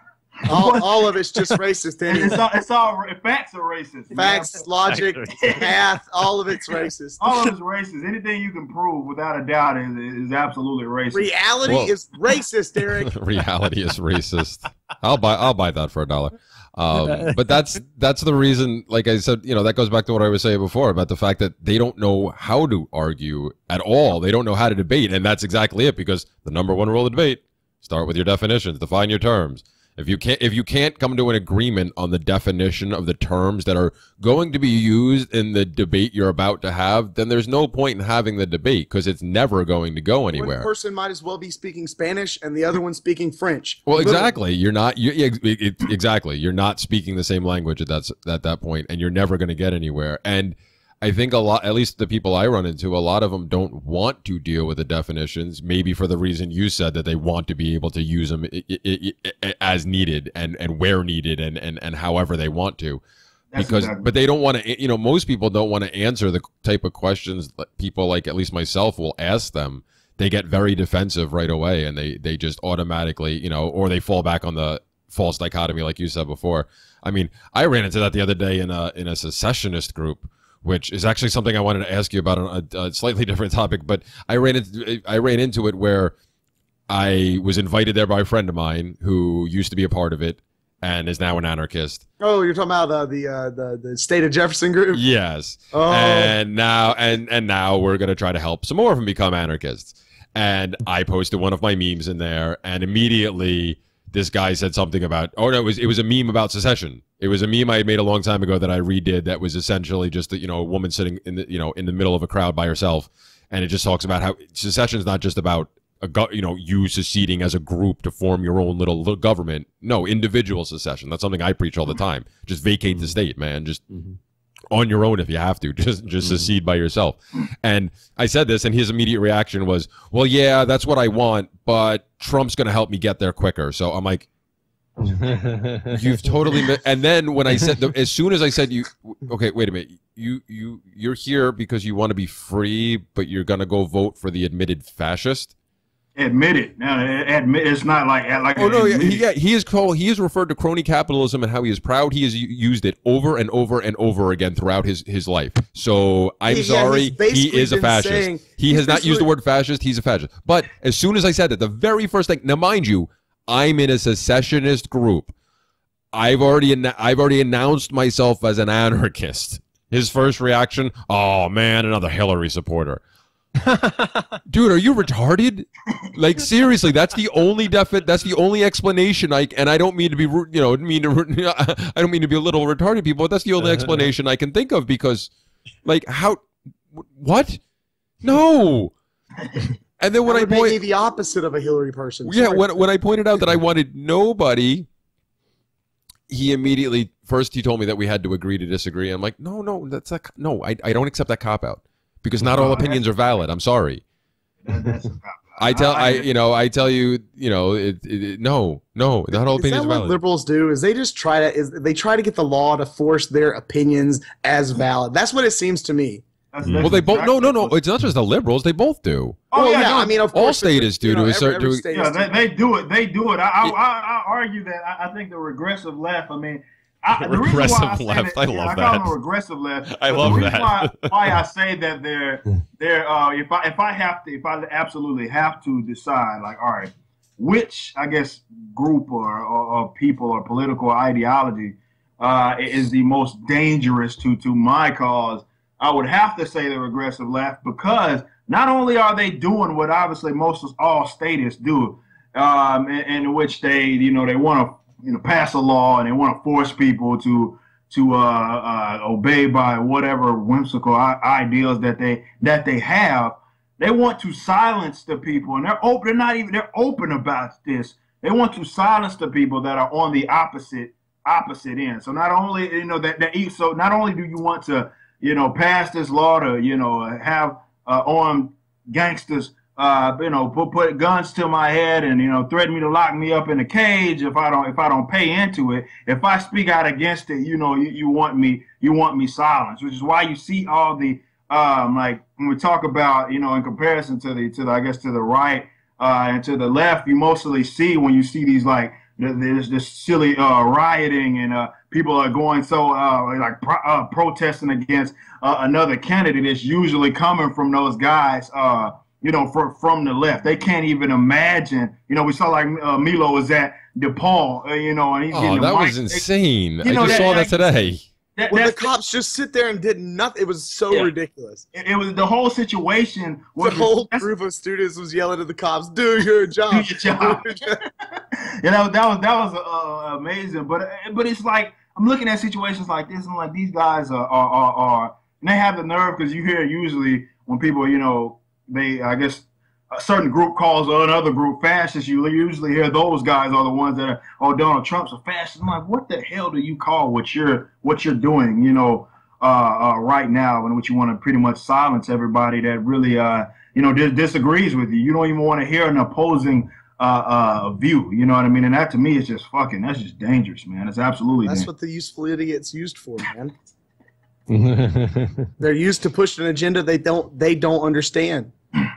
All, all of it's just racist. It's, And it's all it's all facts are racist. you know? facts, logic, math, all of it's racist. All of it's racist. Anything you can prove without a doubt is is absolutely racist. Reality Whoa. is racist, Eric. Reality is racist. I'll buy I'll buy that for a dollar. Um, but that's that's the reason, like I said, you know, that goes back to what I was saying before about the fact that they don't know how to argue at all. They don't know how to debate, and that's exactly it, because the number one rule of debate, start with your definitions, define your terms. If you can't if you can't come to an agreement on the definition of the terms that are going to be used in the debate you're about to have, then there's no point in having the debate, because it's never going to go anywhere. One person might as well be speaking Spanish and the other one speaking French. Well, Literally. exactly. You're not. You it, it, exactly. You're not speaking the same language at that at that point, and you're never going to get anywhere. And I think a lot, at least the people I run into, a lot of them don't want to deal with the definitions. Maybe for the reason you said, that they want to be able to use them i- i- i- as needed and and where needed and and and however they want to. That's Because, exactly- but they don't want to. You know, most people don't want to answer the type of questions that people like, at least myself, will ask them. They get very defensive right away, and they they just automatically, you know, or they fall back on the false dichotomy, like you said before. I mean, I ran into that the other day in a in a secessionist group, which is actually something I wanted to ask you about on a, a slightly different topic. But I ran into I ran into it where I was invited there by a friend of mine who used to be a part of it and is now an anarchist. Oh, you're talking about uh, the uh, the the State of Jefferson group. Yes. Oh. And now and and now we're gonna try to help some more of them become anarchists. And I posted one of my memes in there, and immediately this guy said something about, oh no, it was it was a meme about secession. It was a meme I had made a long time ago that I redid that was essentially just a, you know, a woman sitting in the you know in the middle of a crowd by herself, and it just talks about how secession is not just about a go, you know you seceding as a group to form your own little, little government. No, individual secession. That's something I preach all the time. Just vacate the state, man. Just Mm-hmm. on your own if you have to. Just just Mm-hmm. secede by yourself. And I said this, and his immediate reaction was, "Well, yeah, that's what I want, but Trump's going to help me get there quicker." So I'm like, "You've totally." Mi-. And then when I said, the, as soon as I said, "You, okay, wait a minute, you you you're here because you want to be free, but you're going to go vote for the admitted fascist." Admit it. Now, admit it's not like like. Oh no, yeah, admit he, it. yeah, he is called. He is referred to crony capitalism and how he is proud. He has u- used it over and over and over again throughout his his life. So I'm Yeah, he's sorry, he basically is a been fascist. saying- he he's has not used the basically- word fascist. He's a fascist. But as soon as I said that, the very first thing. Now, mind you, I'm in a secessionist group. I've already an- I've already announced myself as an anarchist. His first reaction, "Oh man, another Hillary supporter." Dude, are you retarded? Like seriously, that's the only defi- that's the only explanation I and I don't mean to be ru- you know mean to I don't mean to be a little retarded people, but that's the only explanation I can think of, because like how what? No. And then when That I would make me point the opposite of a Hillary person. yeah, Sorry. when when I pointed out that I wanted nobody, he immediately first he told me that we had to agree to disagree. I'm like, "No, no, that's a no, I I don't accept that cop out. Because not all No, opinions are valid. I'm sorry. That- that's a- I tell I you know I tell you you know it, it, it- no no not all Is opinions that are what valid. liberals do? Is they just try to is they try to get the law to force their opinions as valid? That's what it seems to me. That's, Mm. that's Well, they both. No, exactly no, no. what- It's not just the liberals. They both do. Oh well, yeah, yeah, no, I mean, of all course, statists do you know, to a every- certain every degree. statist yeah, they, they do it. They do it. I, I, It- I, I argue that I, I think the regressive left. I mean, I, the reason why I Regressive say left. that, I yeah, love I call that. them a regressive left. I but love the reason that. Why, why I say that they're they're uh, if I if I have to if I absolutely have to decide, like, all right, which I guess group or, or, or people or political ideology uh, is the most dangerous to to my cause, I would have to say the regressive left, because not only are they doing what obviously most of all statists do, um, in, in which they you know they want to you know pass a law and they want to force people to to uh, uh, obey by whatever whimsical I- ideals that they that they have. They want to silence the people, and they're open. They're not even. They're open about this. They want to silence the people that are on the opposite opposite end. So not only you know that, that so not only do you want to you know pass this law to you know have uh, armed gangsters uh, you know put put guns to my head and you know threaten me to lock me up in a cage if I don't if I don't pay into it. If I speak out against it, you know you, you want me you want me silenced, which is why you see all the um, like when we talk about you know in comparison to the to the I guess to the right uh, and to the left, you mostly see when you see these like there's this silly uh, rioting and uh, people are going so uh, like pro uh, protesting against uh, another candidate. It's usually coming from those guys. Uh, you know, from from the left. They can't even imagine. You know, we saw like uh, Milo was at DePaul, uh, you know, and he's Oh, getting that the was mic. insane. You I know, just that- saw that that- today. That, When the that's- cops just sit there and did nothing, it was so Yeah. ridiculous. it, it was the whole situation. The Was whole that's- group of students was yelling at the cops, "Do your job." Do your job. you know, that was that was uh, amazing. But but it's like I'm looking at situations like this, and I'm like these guys are are are, are and they have the nerve, because you hear usually when people you know they I guess a certain group calls another group fascist, you usually hear those guys are the ones that are, oh, Donald Trump's a fascist. I'm like, what the hell do you call what you're what you're doing, you know, uh, uh, right now, in which you want to pretty much silence everybody that really, uh, you know, dis disagrees with you. You don't even want to hear an opposing uh, uh, view. You know what I mean? And that to me is just fucking, that's just dangerous, man. It's absolutely That's dangerous. what the useful idiot's used for, man. They're used to push an agenda they don't they don't understand.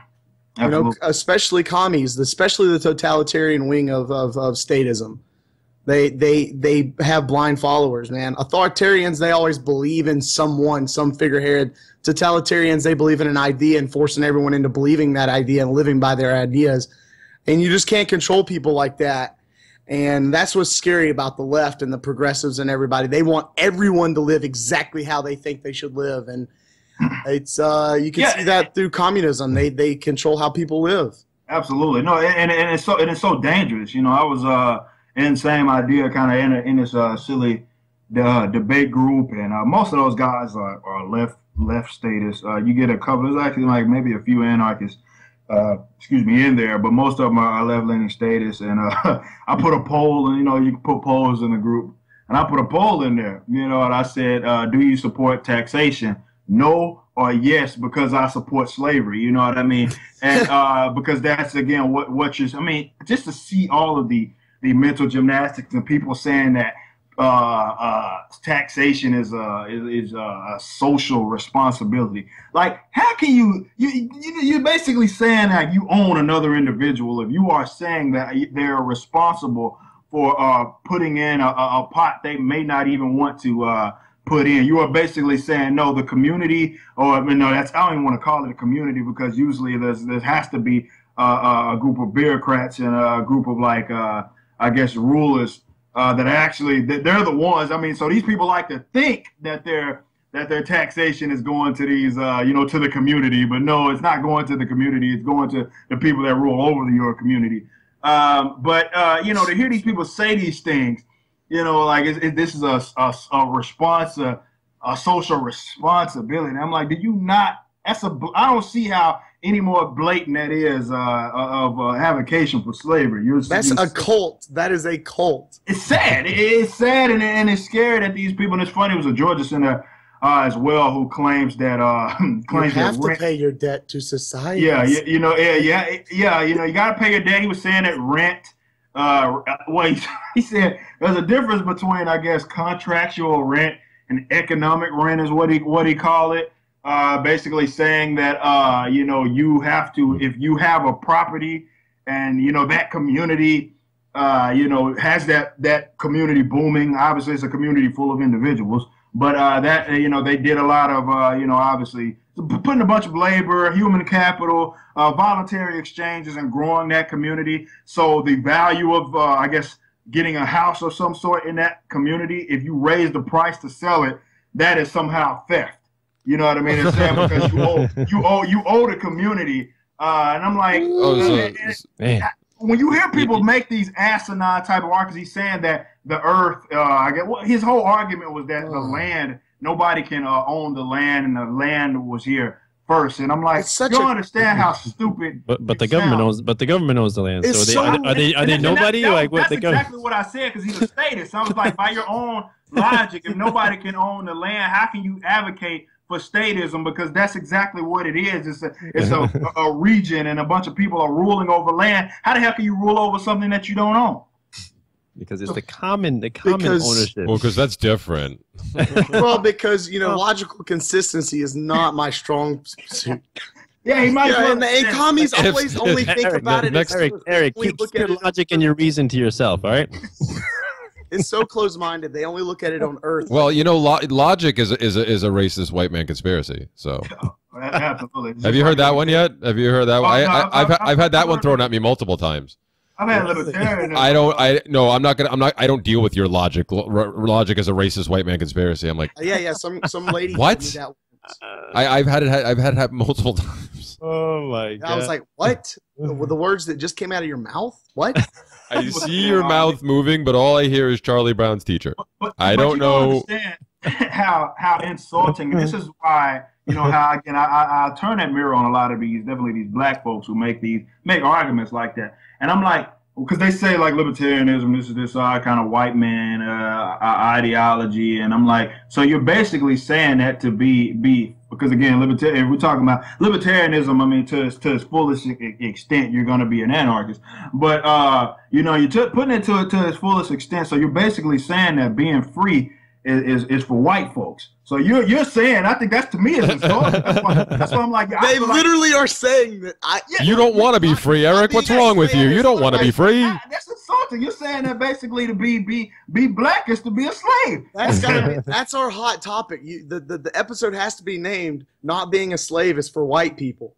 You know, Absolutely. especially commies, especially the totalitarian wing of, of, of statism. They they they have blind followers, man. Authoritarians, they always believe in someone, some figurehead. Totalitarians, they believe in an idea and forcing everyone into believing that idea and living by their ideas. And you just can't control people like that. And that's what's scary about the left and the progressives and everybody. They want everyone to live exactly how they think they should live. And it's uh, you can Yeah. see that through communism. They they control how people live. Absolutely. No, and, and it's so and it's so dangerous. You know, I was uh in the same idea kind of in, a, in this uh silly uh, debate group, and uh, most of those guys are, are left left status. Uh, you get a couple. There's actually like maybe a few anarchists, uh, excuse me, in there, but most of them are left leaning status. And uh, I put a poll, and you know, you can put polls in the group, and I put a poll in there. You know, and I said, uh, do you support taxation? No or yes, because I support slavery. You know what I mean? And uh, because that's again what what you're. I mean, just to see all of the the mental gymnastics and people saying that uh, uh, taxation is a is, is a social responsibility. Like, how can you you you you're basically saying that you own another individual if you are saying that they're responsible for uh, putting in a, a pot they may not even want to. Uh, put in. You are basically saying no, the community, or you know, that's I don't even want to call it a community, because usually there's there has to be uh, a group of bureaucrats and a group of like uh, I guess rulers uh, that actually they're the ones. I mean, so these people like to think that their that their taxation is going to these uh, you know to the community, but no, it's not going to the community. It's going to the people that rule over your community. Um, but uh, you know, to hear these people say these things. You know, like it, it, this is a, a, a response, a, a social responsibility. And I'm like, did you not? That's a. I don't see how any more blatant that is uh, of uh, avocation for slavery. You're, That's you're, a cult. That is a cult. It's sad. It, it's sad, and, and it's scary that these people. And it's funny. It was a Georgia senator uh, as well who claims that uh, claims You have that to rent, pay your debt to society. yeah, you, you know, yeah, yeah, yeah. You know, you got to pay your debt. He was saying that rent. Uh, well, he, he said there's a difference between, I guess, contractual rent and economic rent is what he what he call it. uh, basically saying that uh, you know you have to, if you have a property and you know that community uh, you know has that that community booming. Obviously, it's a community full of individuals, but uh, that you know they did a lot of uh, you know obviously putting a bunch of labor, human capital, uh, voluntary exchanges, and growing that community. So the value of uh, I guess getting a house of some sort in that community, if you raise the price to sell it, that is somehow theft. You know what I mean? It's saying because you owe you owe you owe the community, uh, and I'm like, Oh, so, it- it- Man. when you hear people make these asinine type of arguments, he's saying that the earth, uh, I guess, well, his whole argument was that the land, nobody can uh, own the land, and the land was here first. And I'm like, It's such you don't a- understand how stupid. But but the it government sounds. owns but the government owns the land. It's So they, so- are, they, are they are they And that- nobody? that- Like what that's the government? exactly what I said because he's a statist. I was like, by your own logic, if nobody can own the land, how can you advocate for statism? Because that's exactly what it is. It's a it's a, a region, and a bunch of people are ruling over land. How the hell can you rule over something that you don't own? Because it's the common the common Because- ownership. well, because that's different. Well, because you know, logical consistency is not my strong suit. Yeah, he might. as Yeah, well and, and understand. commies If- always only think Eric, about it. next- as Eric, Eric, we keep look your at it- logic and your reason to yourself. All right. It's so close-minded. They only look at it on Earth. Well, you know, lo- logic is a, is a, is a racist white man conspiracy. So, Absolutely. have you heard that one yet? Have you heard that one? Oh, I, no, I, I've- I've I've- I've had that I've one heard thrown it. at me multiple times. I've had libertarian. I don't. I no. I'm not gonna. I'm not. I don't deal with your logic. Lo- r- logic is a racist white man conspiracy. I'm like, Yeah, yeah. Some some lady. told What? me that once. I, I've had it. I've had it happen multiple times. Oh my And I was like, "What? With the words that just came out of your mouth? What?" I see your mouth moving, but all I hear is Charlie Brown's teacher. But, I but don't you know- understand how how insulting. This is why you know how again I, I I turn that mirror on a lot of these definitely these black folks who make these make arguments like that, and I'm like, because they say like libertarianism, this is this uh, kind of white man uh, ideology, and I'm like, so you're basically saying that to be be because again, libertarian. We're talking about libertarianism. I mean, to its, to its fullest e- extent, you're going to be an anarchist. But uh, you know, you're t- putting it to to its fullest extent. So you're basically saying that being free is is, is for white folks. So you're you're saying, I think that's to me is insulting. That's why, that's why I'm like, I They feel like- literally are saying that. I Yeah, You don't want to be free, Eric. What's wrong with you? You don't want to be free. Ah, that's insulting. You're saying that basically to be be be black is to be a slave. That's gotta be, that's our hot topic. You, the, the the episode has to be named "Not Being a Slave is for White People."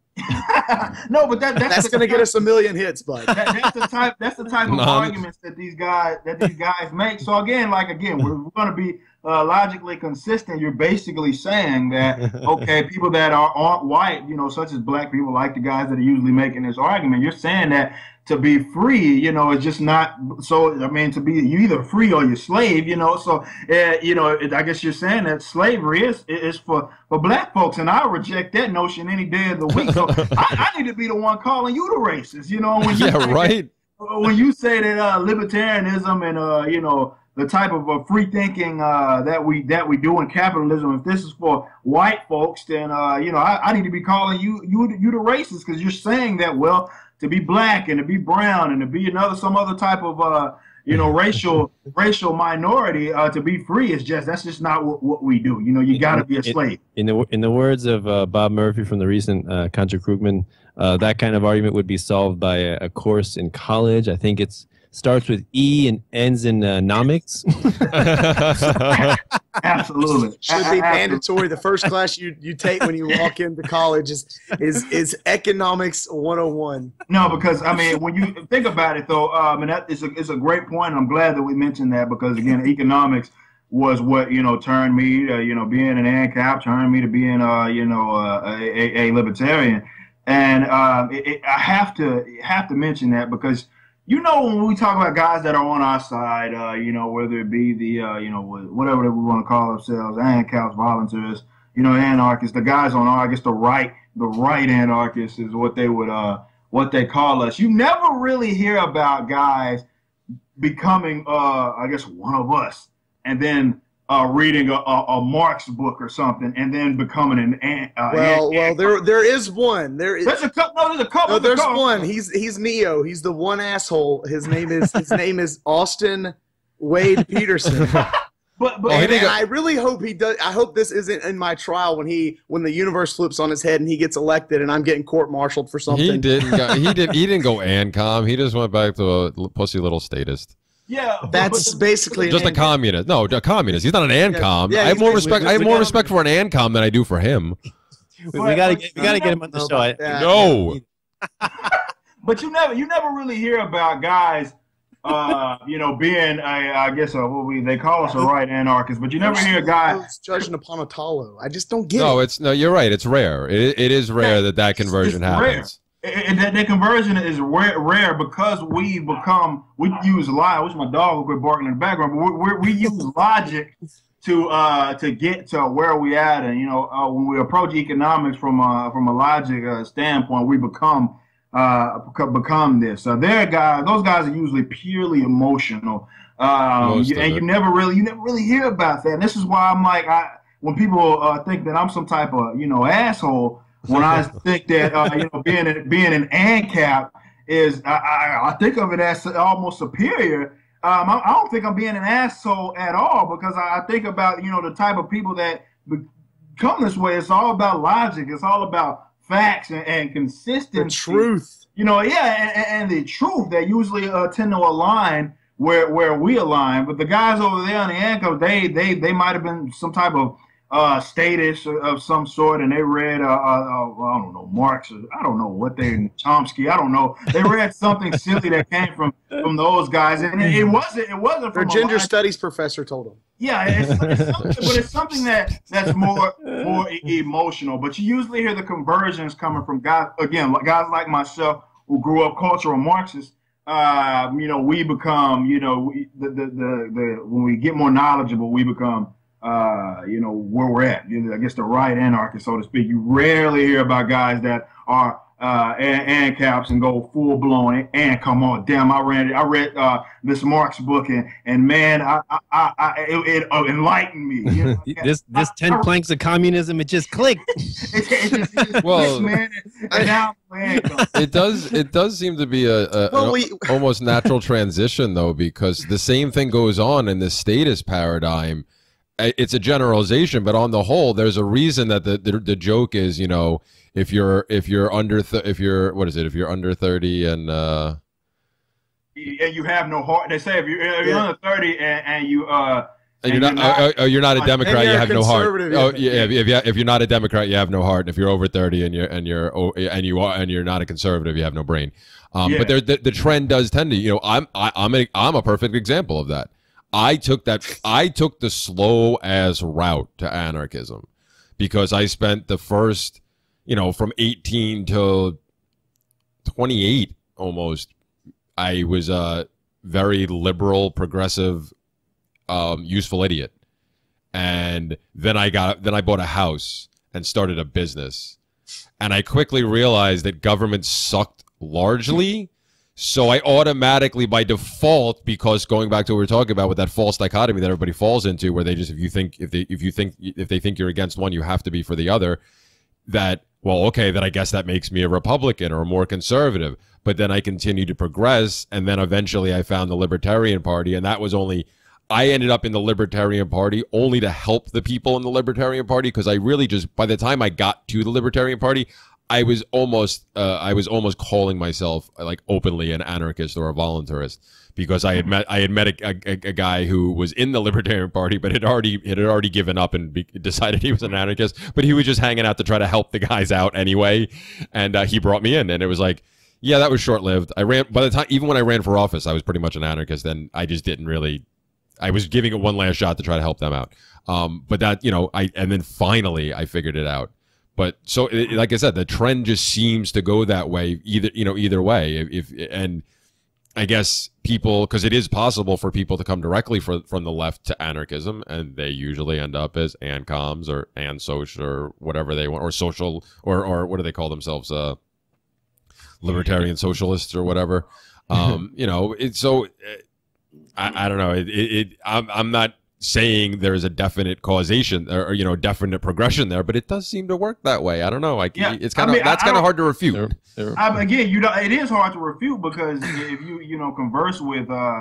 No, but that that's, That's the gonna type- get us a million hits, bud. That, that's the type. That's the type of None. arguments that these guys that these guys make. So again, like again, we're, we're going to be uh, logically consistent. You're basically saying that okay, people that are aren't white, you know, such as black people, like the guys that are usually making this argument. You're saying that to be free, you know, it's just not. So I mean, to be you either free or you're slave, you know. So uh, you know, it, I guess you're saying that slavery is is for for black folks, and I reject that notion any day of the week. So I, I need to be the one calling you the racist, you know. When you Yeah, say right. that- when you say that uh, libertarianism and uh, you know the type of uh, free thinking uh, that we that we do in capitalism, if this is for white folks, then uh, you know I, I need to be calling you you you the racist because you're saying that well to be black and to be brown and to be another some other type of uh, you know racial racial minority uh, to be free is just that's just not what, what we do. You know you got to be a slave. In the in the words of uh, Bob Murphy from the recent uh, Contra Krugman, uh, that kind of argument would be solved by a, a course in college. I think it's starts with E and ends in uh, nomics. Absolutely, Should A- be a- mandatory. The first class you, you take when you walk into college is is is economics one oh one. No, because I mean, when you think about it, though, um, and that is a it's a great point. And I'm glad that we mentioned that because again, economics was what you know turned me, to, you know, being an ANCAP turned me to being, uh, you know, uh, a, a, a libertarian. And um, it, it, I have to have to mention that because you know when we talk about guys that are on our side, uh, you know, whether it be the uh, you know whatever that we want to call ourselves, ANCAPs, volunteers, you know, anarchists, the guys on our, I guess the right the right anarchists is what they would uh what they call us. You never really hear about guys becoming uh I guess one of us and then uh reading a, a, a Marx book or something and then becoming an, an uh, Well, an, well, there there is one. There is. there's a couple no there's a couple No, there's there's a couple. one. He's he's Neo. He's the one asshole. His name is his name is Austin Wade Peterson. But but And, he and go- I really hope he does. I hope this isn't in my trial when he when the universe flips on his head and he gets elected and I'm getting court-martialed for something. He didn't. Go, he did. He didn't go ANCOM. He just went back to a pussy little statist. yeah, but- That's but- basically Just a an- communist. No, a communist. He's not an ANCOM. Yeah, I have he's more basically- respect. I have we more gotta- respect for an ANCOM than I do for him. We, we But- gotta but get, we gotta you get him on the know show. I, about that. No. But you never, you never really hear about guys, uh, you know, being a, I guess, a, what we they call us a right anarchist. But you never hear a guy. judging upon a tallow. I just don't get No, it. it's no. You're right. It's rare. It, it is rare that that conversion it's rare. happens. And that, that conversion is rare, rare because we become we use logic. I wish my dog would quit barking in the background, but we, we, we use logic to uh to get to where we at, and you know uh, when we approach economics from uh from a logic uh, standpoint, we become uh become this. Uh, there guys, those guys are usually purely emotional, um, Most you, of and it. you never really you never really hear about that. And this is why I'm like I when people uh, think that I'm some type of you know asshole. When I think that uh, you know being an, being an ANCAP is I, I, I think of it as almost superior. Um, I, I don't think I'm being an asshole at all because I, I think about you know the type of people that become this way. It's all about logic. It's all about facts and, and consistency. The truth. You know, yeah, and, and the truth. They usually uh, tend to align where where we align. But the guys over there on the ANCAP, they they they might have been some type of uh, status of some sort, and they read, uh, uh, uh, I don't know, Marx, or I don't know what they, Chomsky, I don't know. They read something silly that came from from those guys, and it, it wasn't it wasn't Their from a gender line- studies professor told them. Yeah, it's, it's something, but it's something that that's more more e- emotional. But you usually hear the conversions coming from guys again, like guys like myself who grew up cultural Marxists. Uh, you know, we become, you know, we, the, the the the when we get more knowledgeable, we become. Uh, you know, where we're at, you know, I guess the right anarchist, so to speak. You rarely hear about guys that are uh, and caps and go full blown and come on. Damn, I read I read uh, this Marx book and and man, I, I, I, I it, it uh, enlightened me. You know? this this I- ten I- planks of communism, it just clicked. It, it just, it just Well, clicks, man. And now, man, It does. It does seem to be a, a Well, an we- almost natural transition, though, because the same thing goes on in the status paradigm. I- It's a generalization, but on the whole, there's a reason that the the, the joke is, you know, if you're if you're under th- if you're what is it if you're under thirty and uh, and you have no heart. They say if you're, if you're Yeah. under thirty and, and you uh. and you're And not, you're oh, oh, you're not a and Democrat, you're you a have no heart. conservative, Oh, yeah. yeah. If if, you, if you're not a Democrat, you have no heart. And if you're over thirty and you're and you're oh, and you are and you're not a conservative, you have no brain. Um, Yeah. But there, the, the trend does tend to, you know, I'm I, I'm a, I'm a perfect example of that. I took that I took the slow as route to anarchism because I spent the first, you know, from eighteen to twenty-eight almost. I was a very liberal, progressive, um, useful idiot, and then I got then I bought a house and started a business, and I quickly realized that government sucked largely. So I automatically, by default, because going back to what we were talking about with that false dichotomy that everybody falls into, where they just if you think if they if you think if they think you're against one, you have to be for the other. That well, okay, then I guess that makes me a Republican or a more conservative. But then I continued to progress, and then eventually I found the Libertarian Party, and that was only I ended up in the Libertarian Party only to help the people in the Libertarian Party because I really just by the time I got to the Libertarian Party. I was almost, uh, I was almost calling myself like openly an anarchist or a voluntarist because I had met, I had met a, a, a guy who was in the Libertarian Party, but had already, had already given up and be, decided he was an anarchist. But he was just hanging out to try to help the guys out anyway, and uh, he brought me in, and it was like, yeah, that was short lived. I ran by the time, even when I ran for office, I was pretty much an anarchist, and I just didn't really. I was giving it one last shot to try to help them out. Um, but that, you know, I and then finally I figured it out. But so, it, like I said, the trend just seems to go that way. Either you know, either way. If, if and I guess people, because it is possible for people to come directly for, from the left to anarchism, and they usually end up as ancoms or ansocial or whatever they want, or social, or or what do they call themselves? Uh, libertarian socialists or whatever. Um, you know, it's so. I, I don't know. It, it, it I'm I'm not. saying there's a definite causation or, or you know definite progression there, but it does seem to work that way. I don't know. I, Yeah, it's kind of I mean, that's I- I kind of don't- hard to refute. They're- they're- I, again, you know, it is hard to refute because if you you know converse with uh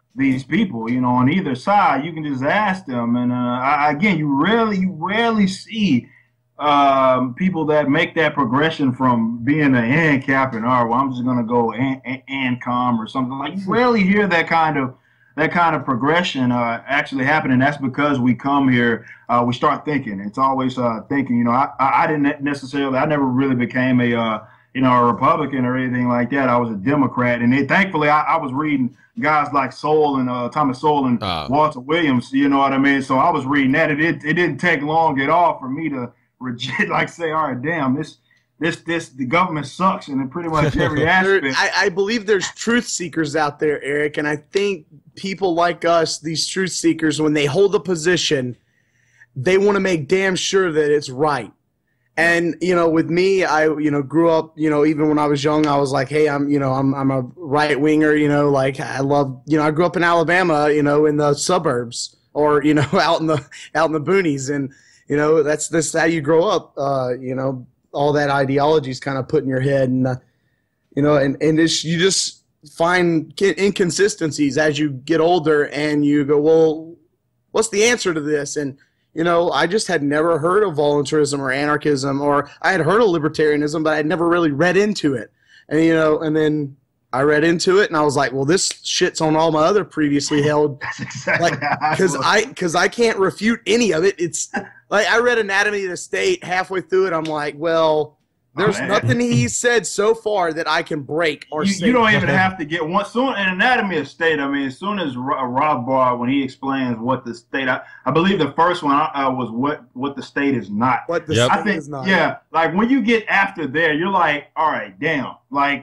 these people, you know, on either side. You can just ask them. And uh, I, again, you rarely, you rarely see um, people that make that progression from being an ANCAP and, all right, well, I'm just going to go an, an, ANCOM or something. Like, you rarely hear that kind of that kind of progression uh, actually happening. That's because we come here, uh, we start thinking. It's always uh, thinking. You know, I, I didn't necessarily, I never really became a, uh, you know, a Republican or anything like that. I was a Democrat, and it, thankfully, I, I was reading guys like Sowell and uh, Thomas Sowell and uh, Walter Williams. You know what I mean? So I was reading that. It, it it didn't take long at all for me to reject, like, say, all right, damn, this. This, this, the government sucks in pretty much every aspect. I, I believe there's truth seekers out there, Eric, and I think people like us, these truth seekers, when they hold a position, they want to make damn sure that it's right. And, you know, with me, I, you know, grew up, you know, even when I was young, I was like, hey, I'm, you know, I'm, I'm a right winger, you know, like I love, you know, I grew up in Alabama, you know, in the suburbs or, you know, out in the, out in the boonies. And, you know, that's, that's how you grow up, uh, you know, all that ideology is kind of put in your head, and uh, you know, and and it's, you just find inconsistencies as you get older, and you go, well, what's the answer to this? And you know, I just had never heard of voluntarism or anarchism, or I had heard of libertarianism, but I had never really read into it. And you know, and then I read into it, and I was like, well, this shits on all my other previously held. That's exactly like, because I because I can't refute any of it. It's like I read Anatomy of the State halfway through it. I'm like, well, there's oh, nothing he's said so far that I can break or you, say. You don't even have to get one. Soon in Anatomy of the State, I mean, as soon as Rob Barr, when he explains what the state, I, I believe the first one uh, was what what the state is not. What the yep. state I think, is not. Yeah, like when you get after there, you're like, all right, damn, like.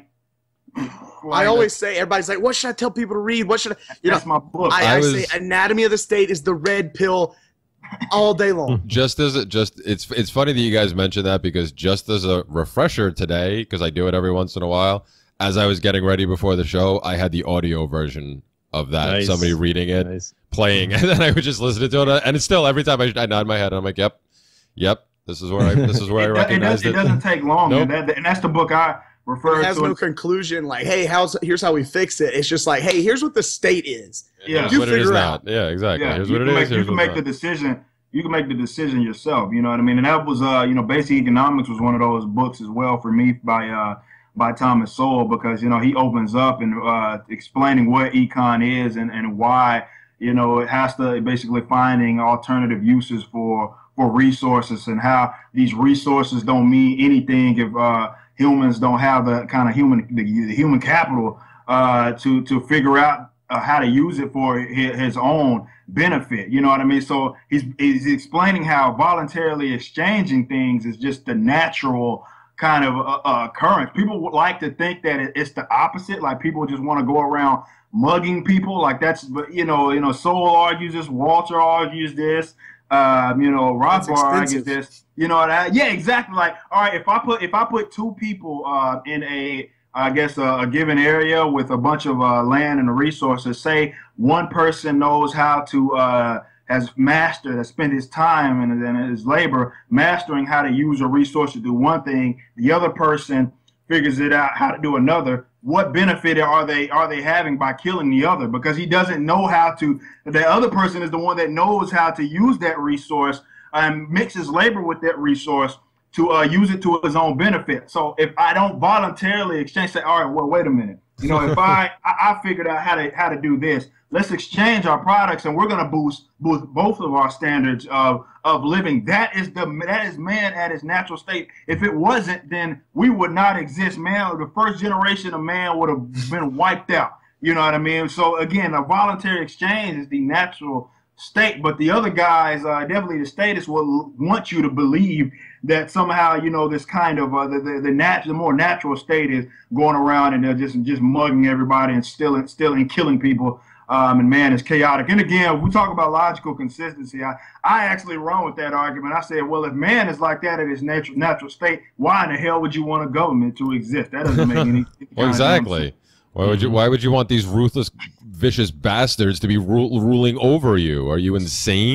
I always say, everybody's like, what should I tell people to read? What should I, you That's know, my book. I, I, I was, say Anatomy of the State is the red pill all day long. Just as it just, it's, it's funny that you guys mentioned that, because just as a refresher today, because I do it every once in a while, as I was getting ready before the show, I had the audio version of that. Nice. Somebody reading it, Nice. playing, and then I would just listen to it. And it's still, every time I, I nod my head, and I'm like, yep, yep, this is where I, this is where I it, recognize it. Does, it doesn't take long. Nope. And, that, and that's the book I refer It has to. no conclusion like, hey, how's here's how we fix it. It's just like, hey, here's what the state is. Yeah. Here's You what it is figure not. out. Yeah, exactly. Yeah, Here's you what it can is. make, you Here's can what's make the not. decision. You can make the decision yourself. You know what I mean? And that was, uh, you know, Basic Economics was one of those books as well for me by uh, by Thomas Sowell, because you know he opens up and uh, explaining what econ is and, and why, you know, it has to basically finding alternative uses for for resources, and how these resources don't mean anything if uh, humans don't have the kind of human the, the human capital uh, to to figure out uh, how to use it for his, his own benefit. You know what I mean? So he's he's explaining how voluntarily exchanging things is just the natural kind of uh, uh, occurrence. People would like to think that it, it's the opposite. Like people just want to go around mugging people. Like that's, but you know, you know, Sowell argues this, Walter argues this. Um, you know, Rothbard argues this. You know, that, yeah, exactly. Like, all right, if I put if I put two people uh, in a, I guess, a, a given area with a bunch of uh, land and resources, say one person knows how to uh, has mastered, has spent his time and, and his labor mastering how to use a resource to do one thing. The other person figures it out how to do another. What benefit are they are they having by killing the other? Because he doesn't know how to. The other person is the one that knows how to use that resource and mixes labor with that resource to uh, use it to his own benefit. So if I don't voluntarily exchange, say, all right, well, wait a minute. You know, if I, I I figured out how to how to do this, let's exchange our products, and we're going to boost boost both of our standards of of living. That is the that is man at his natural state. If it wasn't, then we would not exist. Man, the first generation of man would have been wiped out. You know what I mean? So again, a voluntary exchange is the natural state, but the other guys, uh, definitely the statists, will want you to believe that somehow, you know, this kind of uh, the the, the, nat the more natural state is going around and they're just just mugging everybody and stealing, stealing, killing people. Um, and man is chaotic. And again, we talk about logical consistency. I, I actually run with that argument. I said, well, if man is like that in his natural natural state, why in the hell would you want a government to exist? That doesn't make any. Well, exactly. Why would you? Why would you want these ruthless, vicious bastards to be ru ruling over you? Are you insane?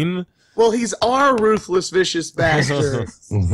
Well, he's our ruthless, vicious bastard.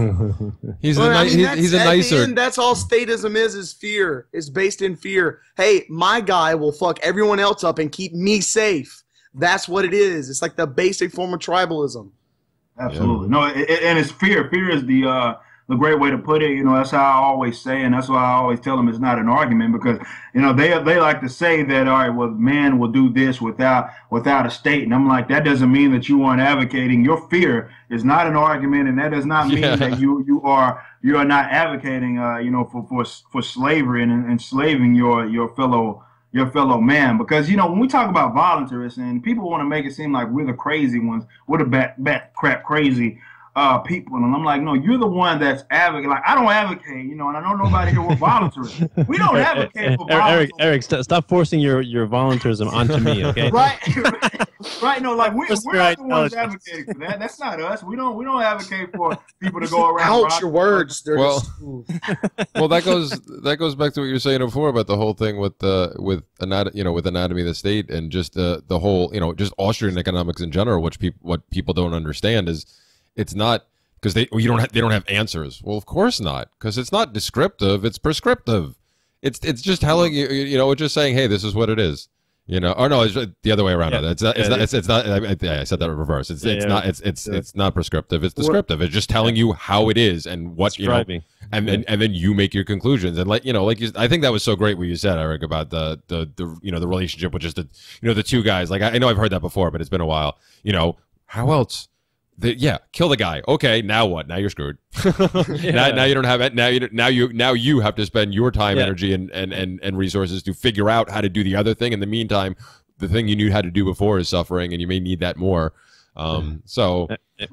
he's, well, a, I ni- mean, he's, that's, he's a at nicer. the end, that's all statism is, is fear. It's based in fear. Hey, my guy will fuck everyone else up and keep me safe. That's what it is. It's like the basic form of tribalism. Absolutely. No, it, it, and it's fear. Fear is the uh, the great way to put it. You know, that's how I always say, and that's why I always tell them it's not an argument, because, you know, they they like to say that, all right, well, man will do this without without a state. And I'm like, that doesn't mean that you aren't advocating. Your fear is not an argument, and that does not mean yeah. that you you are you are not advocating, uh, you know, for for for slavery and enslaving your your fellow your fellow man. Because, you know, when we talk about voluntarists, and people want to make it seem like we're the crazy ones, we're the bat, bat crap crazy uh, people. And I'm like, no, you're the one that's advocating. Like, I don't advocate, you know, and I know nobody here with voluntarists. We don't advocate for voluntarism. Eric, Eric, st stop forcing your, your voluntarism onto me, okay? Right. Right, no, like we, we're not the ones advocating for that. That's not us. We don't we don't advocate for people to go around. Ouch, your words. They're well, just... well, that goes that goes back to what you were saying before about the whole thing with uh, with anat you know with anatomy of the state, and just the the whole, you know, just Austrian economics in general. Which people what people don't understand is it's not because they you don't have, they don't have answers. Well, of course not, because it's not descriptive. It's prescriptive. It's it's just telling you, you know, it's just saying, hey, this is what it is. You know, or no, it's the other way around. Yeah. It's not. It's yeah, not. It's, it's not. I, I said that in reverse. It's. Yeah, it's yeah. not. It's. It's. Yeah. It's not prescriptive. It's descriptive. It's just telling you how it is and what, you know, and then and then you make your conclusions. And like, you know, like you, I think that was so great what you said, Eric, about the the the you know the relationship with just the you know the two guys. Like I, I know I've heard that before, but it's been a while. You know, how else? The, yeah, kill the guy. Okay, now what? Now you're screwed. yeah. Now, now you don't have it. Now you now you now you have to spend your time, yeah. energy, and, and and and resources to figure out how to do the other thing. In the meantime, the thing you knew how to do before is suffering, and you may need that more. Um, so,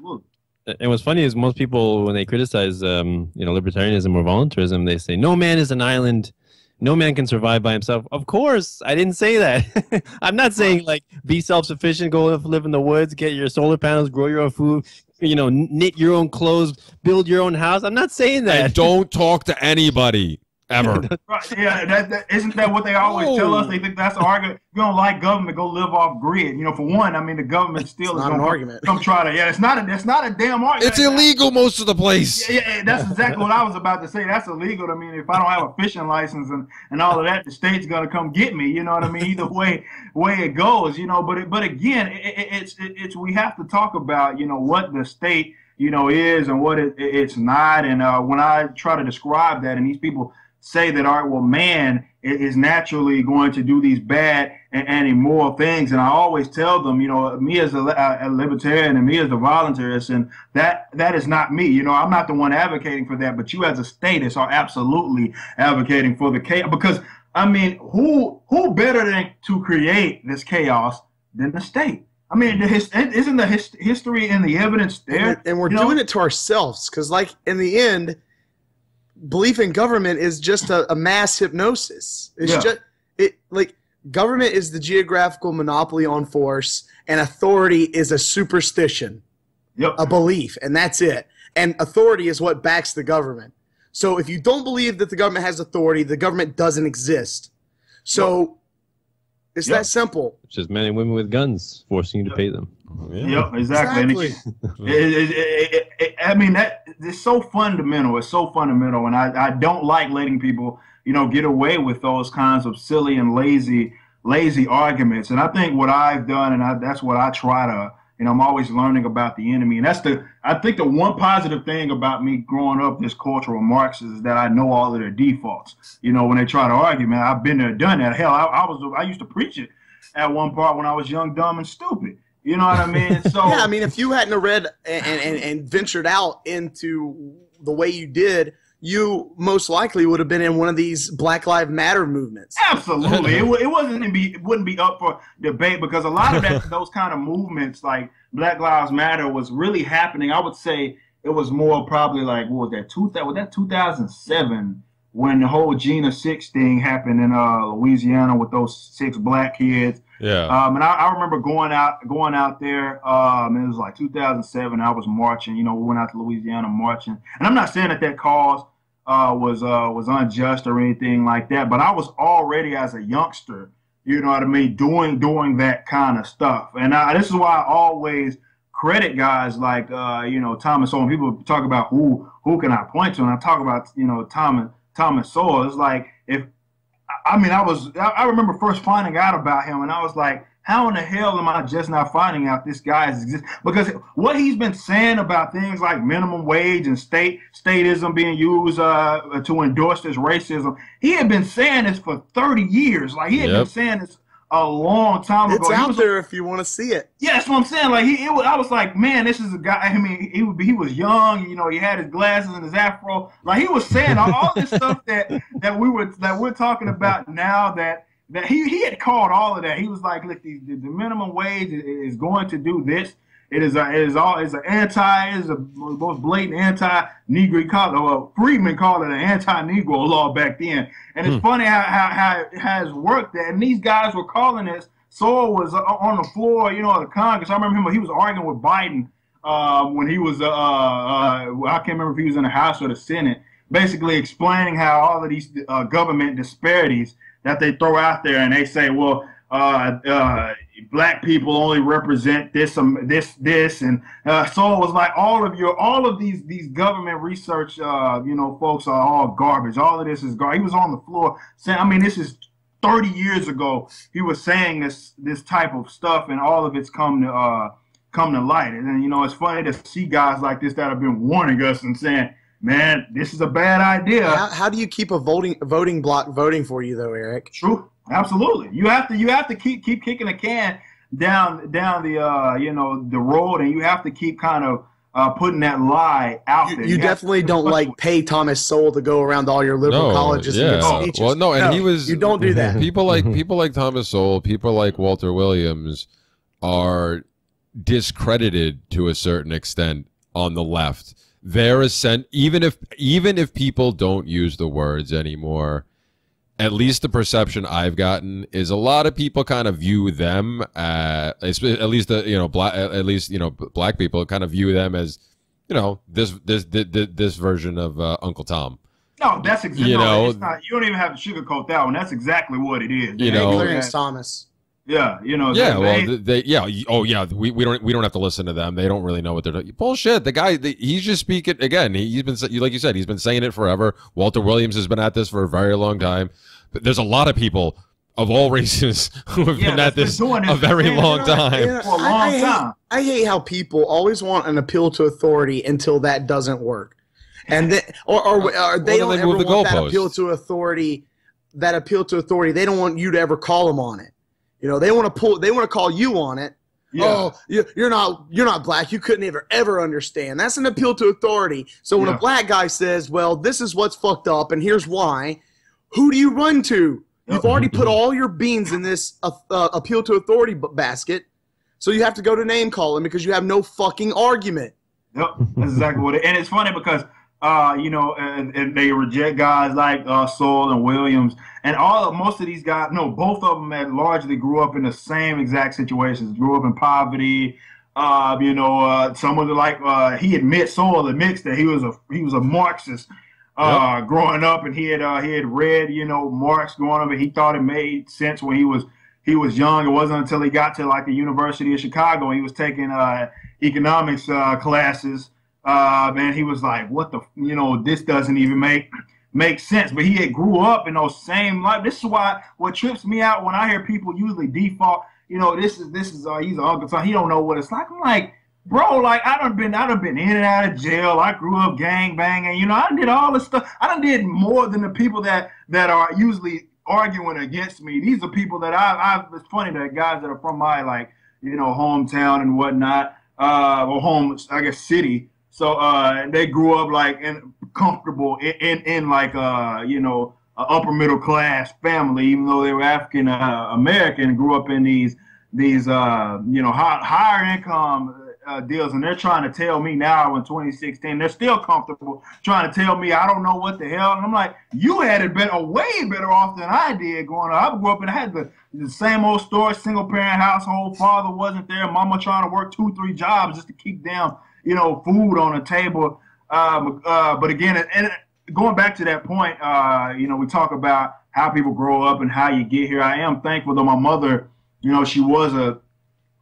and what's funny is most people, when they criticize, um, you know, libertarianism or voluntarism, they say no man is an island. No man can survive by himself. Of course, I didn't say that. I'm not saying like be self-sufficient, go live in the woods, get your solar panels, grow your own food, you know, knit your own clothes, build your own house. I'm not saying that. And don't talk to anybody ever. Right, yeah, that, that, isn't that what they always oh. tell us? They think that's the argument. If you don't like government, go live off grid. You know, for one, I mean, the government still it's is not an come, argument. Come try to. Yeah, it's not a. It's not a damn argument. It's illegal most of the place. Yeah, yeah, that's exactly what I was about to say. That's illegal. I mean, if I don't have a fishing license and, and all of that, the state's gonna come get me. You know what I mean? Either way, way it goes. You know, but it, but again, it, it, it's it, it's we have to talk about, you know, what the state, you know, is and what it, it's not. And uh, when I try to describe that, and these people say that, all right, well, man is naturally going to do these bad and, and immoral things. And I always tell them, you know, me as a, a libertarian and me as a voluntarist, and that that is not me. You know, I'm not the one advocating for that, but you as a statist are absolutely advocating for the chaos. Because, I mean, who who better than to create this chaos than the state? I mean, the his, isn't the his, history and the evidence there? And, and we're you doing know? it to ourselves, because, like, in the end, belief in government is just a, a mass hypnosis. It's yeah. just it like government is the geographical monopoly on force, and authority is a superstition, yep. a belief, and that's it. And authority is what backs the government. So if you don't believe that the government has authority, the government doesn't exist. So yep. it's yep. that simple. It's just men and women with guns forcing you to yep. pay them. Yeah. Yep, exactly. exactly. It, it, it, it, it, I mean, that it's so fundamental. It's so fundamental, and I, I don't like letting people, you know, get away with those kinds of silly and lazy, lazy arguments. And I think what I've done, and I, that's what I try to, you know, I'm always learning about the enemy. And that's the, I think the one positive thing about me growing up this cultural Marxist is that I know all of their defaults. You know, when they try to argue, man, I've been there, done that. Hell, I, I was, I used to preach it at one part when I was young, dumb, and stupid. You know what I mean? So yeah, I mean, if you hadn't read and, and, and ventured out into the way you did, you most likely would have been in one of these Black Lives Matter movements. Absolutely, it, it wasn't be it wouldn't be up for debate, because a lot of that those kind of movements like Black Lives Matter was really happening. I would say it was more probably like, what was that? Two was that two thousand seven when the whole Gina Six thing happened in uh, Louisiana with those six black kids. Yeah. Um, and I, I remember going out, going out there. Um, it was like two thousand seven. I was marching. You know, we went out to Louisiana marching. And I'm not saying that that cause uh, was uh, was unjust or anything like that, but I was already as a youngster, you know what I mean, doing doing that kind of stuff. And I, this is why I always credit guys like uh, you know, Thomas Sowell. When people talk about who who can I point to, and I talk about, you know, Thomas Thomas Sowell. It's like, if I mean, I was I remember first finding out about him, and I was like, how in the hell am I just not finding out this guy exists? Because what he's been saying about things like minimum wage and state statism being used uh, to endorse this racism, he had been saying this for thirty years. Like, he had yep. been saying this a long time ago. It's out was, there if you want to see it. Yeah, that's what I'm saying. Like, he, it was, I was like, man, this is a guy. I mean, he would be, he was young. You know, he had his glasses and his afro. Like, he was saying all, all this stuff that that we were that we're talking about now. That that he he had called all of that. He was like, look, the, the minimum wage is going to do this. It is a, it is all it's an anti it is a most blatant anti-Negro. Well, Friedman called it an anti-Negro law back then. And it's hmm. funny how, how how it has worked that. And these guys were calling this. Sowell was on the floor, you know, of the Congress. I remember him. He was arguing with Biden uh, when he was. Uh, uh, I can't remember if he was in the House or the Senate. Basically explaining how all of these uh, government disparities that they throw out there, and they say, well, uh, uh, black people only represent this, um, this, this, and uh, so it was like all of your, all of these, these government research, uh, you know, folks are all garbage. All of this is garbage. He was on the floor saying, I mean, this is thirty years ago. He was saying this, this type of stuff, and all of it's come to, uh, come to light. And then, you know, it's funny to see guys like this that have been warning us and saying, man, this is a bad idea. How, how do you keep a voting voting block voting for you, though, Eric? True, absolutely. You have to you have to keep keep kicking the can down down the uh you know the road, and you have to keep kind of uh, putting that lie out you, there. You, you definitely don't like pay Thomas Sowell to go around to all your liberal no, colleges yeah. and give speeches. Well, no, and no, he was. You don't do that. People like people like Thomas Sowell, people like Walter Williams, are discredited to a certain extent on the left. There is sent even if even if people don't use the words anymore, at least the perception I've gotten is a lot of people kind of view them uh, at least the you know black at least you know black people kind of view them as, you know, this this this, this version of uh, Uncle Tom. No, that's exactly you no, know it's not, you don't even have to sugarcoat that one. That's exactly what it is. You know, Clarence Thomas. Yeah, you know. Yeah, they, well, they, yeah, oh yeah, we, we don't we don't have to listen to them. They don't really know what they're doing. Bullshit. The guy, the, he's just speaking again. He's been like you said, he's been saying it forever. Walter Williams has been at this for a very long time. But there's a lot of people of all races who have yeah, been at this, this a very you know, long you know, time. You know, for a long I, I time. Hate, I hate how people always want an appeal to authority until that doesn't work, and then or or, or they well, don't they ever move the want that goalposts. appeal to authority. That appeal to authority, they don't want you to ever call them on it. You know, they want to pull. They want to call you on it. Yeah. Oh, you're not. You're not black. You couldn't ever ever understand. That's an appeal to authority. So when yeah. a black guy says, "Well, this is what's fucked up, and here's why," who do you run to? You've yep. already put all your beans in this uh, uh, appeal to authority basket, so you have to go to name calling because you have no fucking argument. Yep, that's exactly what it. And it's funny because uh, you know, and, and they reject guys like uh, Sowell and Williams, and all of, most of these guys. No, both of them had largely grew up in the same exact situations. Grew up in poverty. Uh, you know, uh, someone like uh, he admits Sowell admits that he was a he was a Marxist. Uh, yep. Growing up, and he had uh, he had read, you know, Marx growing up, and he thought it made sense when he was he was young. It wasn't until he got to like the University of Chicago, and he was taking uh, economics uh, classes. Uh, man, he was like, "What the, you know, this doesn't even make make sense." But he had grew up in those same life. This is why what trips me out when I hear people usually default, you know, this is this is uh, he's an uncle, so he don't know what it's like. I'm like, bro, like I done been, I done been in and out of jail. I grew up gang banging. You know, I did all this stuff. I done did more than the people that that are usually arguing against me. These are people that I, I. It's funny that guys that are from my like, you know, hometown and whatnot, uh, or home, I guess, city. So uh, they grew up like in comfortable in in, in like uh, you know, a upper middle class family, even though they were African uh, American and grew up in these these uh, you know, high, higher income. Uh, deals, and they're trying to tell me now in twenty sixteen they're still comfortable trying to tell me I don't know what the hell. And I'm like, you had it better, way better off than I did growing up. I grew up and I had the, the same old story, single parent household. Father wasn't there. Mama trying to work two, three jobs just to keep down, you know, food on the table. Um, uh, but again, and going back to that point, uh, you know, we talk about how people grow up and how you get here. I am thankful that my mother, you know, she was a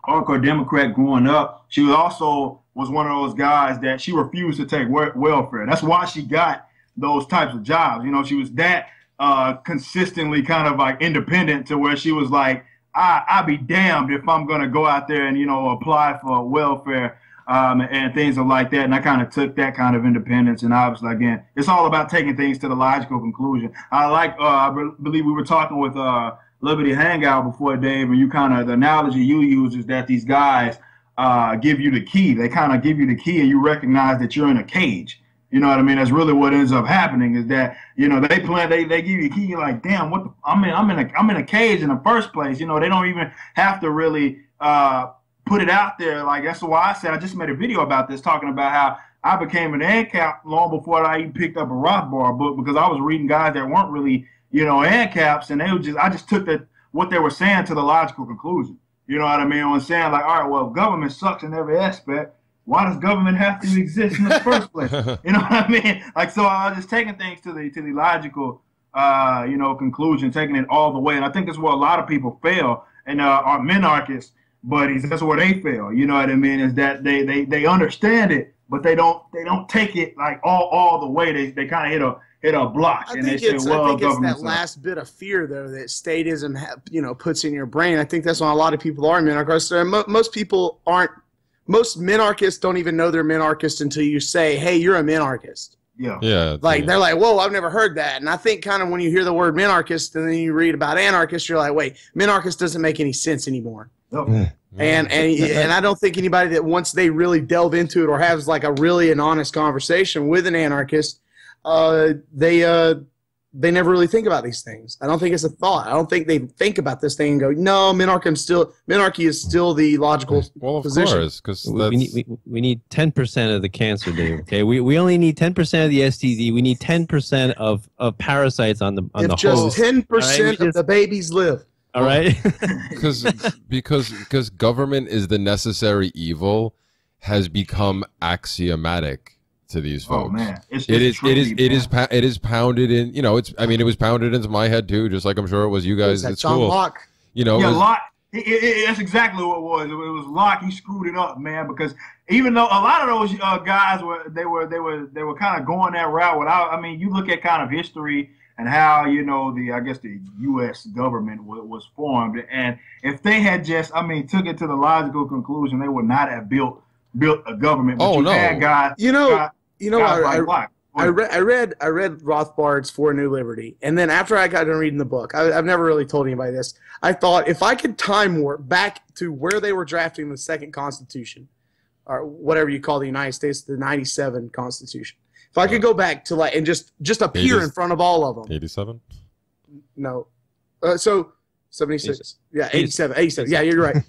hardcore Democrat growing up. She was also was one of those guys that she refused to take welfare. That's why she got those types of jobs. You know, she was that uh, consistently kind of like independent to where she was like, I, I'll be damned if I'm going to go out there and, you know, apply for welfare um, and things like that. And I kind of took that kind of independence. And obviously, again, it's all about taking things to the logical conclusion. I like, uh, I be believe we were talking with uh, Liberty Hangout before, Dave, and you kind of, the analogy you use is that these guys uh, give you the key. They kind of give you the key and you recognize that you're in a cage. You know what I mean? That's really what ends up happening is that, you know, they plan, they, they give you a key. You're like, damn, what the, I'm in, I'm in a, I'm in a cage in the first place. You know, they don't even have to really uh, put it out there. Like, that's why I said, I just made a video about this, talking about how I became an ANCAP long before I even picked up a Rothbard book, because I was reading guys that weren't really, you know, ANCAPs, and they were just, I just took that, what they were saying to the logical conclusion. You know what I mean? I was saying like, all right, well, government sucks in every aspect. Why does government have to exist in the first place? You know what I mean? Like, so I was just taking things to the to the logical, uh, you know, conclusion, taking it all the way. And I think that's where a lot of people fail, and uh, our minarchist buddies, that's where they fail. You know what I mean? Is that they they they understand it, but they don't they don't take it like all all the way. They they kind of hit a hit a block, I and think they it's, say, well, I think it's that government's last bit of fear, though, that statism, ha you know, puts in your brain. I think that's why a lot of people are minarchists. Mo most people aren't. Most minarchists don't even know they're minarchists until you say, hey, you're a minarchist. Yeah. Yeah. Like, yeah. they're like, whoa, I've never heard that. And I think kind of when you hear the word minarchist and then you read about anarchist, you're like, wait, minarchist doesn't make any sense anymore. Yep. And, and, and I don't think anybody that once they really delve into it or has like a really an honest conversation with an anarchist, uh, they, uh, they never really think about these things. I don't think it's a thought. I don't think they think about this thing and go, no, minarchy still minarchy is still the logical well, of position. course, because we, we need we, we need ten percent of the cancer, Dave. Okay, we we only need ten percent of the S T D. We need ten percent of of parasites on the on if the just host. ten percent Right, of just, the babies live. all right. because because because government is the necessary evil has become axiomatic to these folks. Oh man, it's, it it's is it is tricky, it is man. it is pounded in. You know, it's I mean, it was pounded into my head too, just like I'm sure it was you guys That at John school. Locke. You know, Yeah, it was- Locke. It, it, it, that's exactly what it was. It was Locke. He screwed it up, man. Because even though a lot of those uh, guys were, they were, they were, they were kind of going that route. Without, I mean, you look at kind of history and how, you know, the I guess the U S government was, was formed, and if they had just, I mean, took it to the logical conclusion, they would not have built built a government. But Oh, you no. had guys, You know, guys, you know, guys I, like I, Locke. I read, I read, I read Rothbard's For a New Liberty, and then after I got done reading the book, I, I've never really told anybody this. I thought if I could time warp back to where they were drafting the second Constitution, or whatever you call the United States, the ninety-seven Constitution. If I could go back to like and just just appear in front of all of them. eighty-seven. No, uh, so seventy-six. Yeah, eighty-seven. eighty-seven. Yeah, you're right.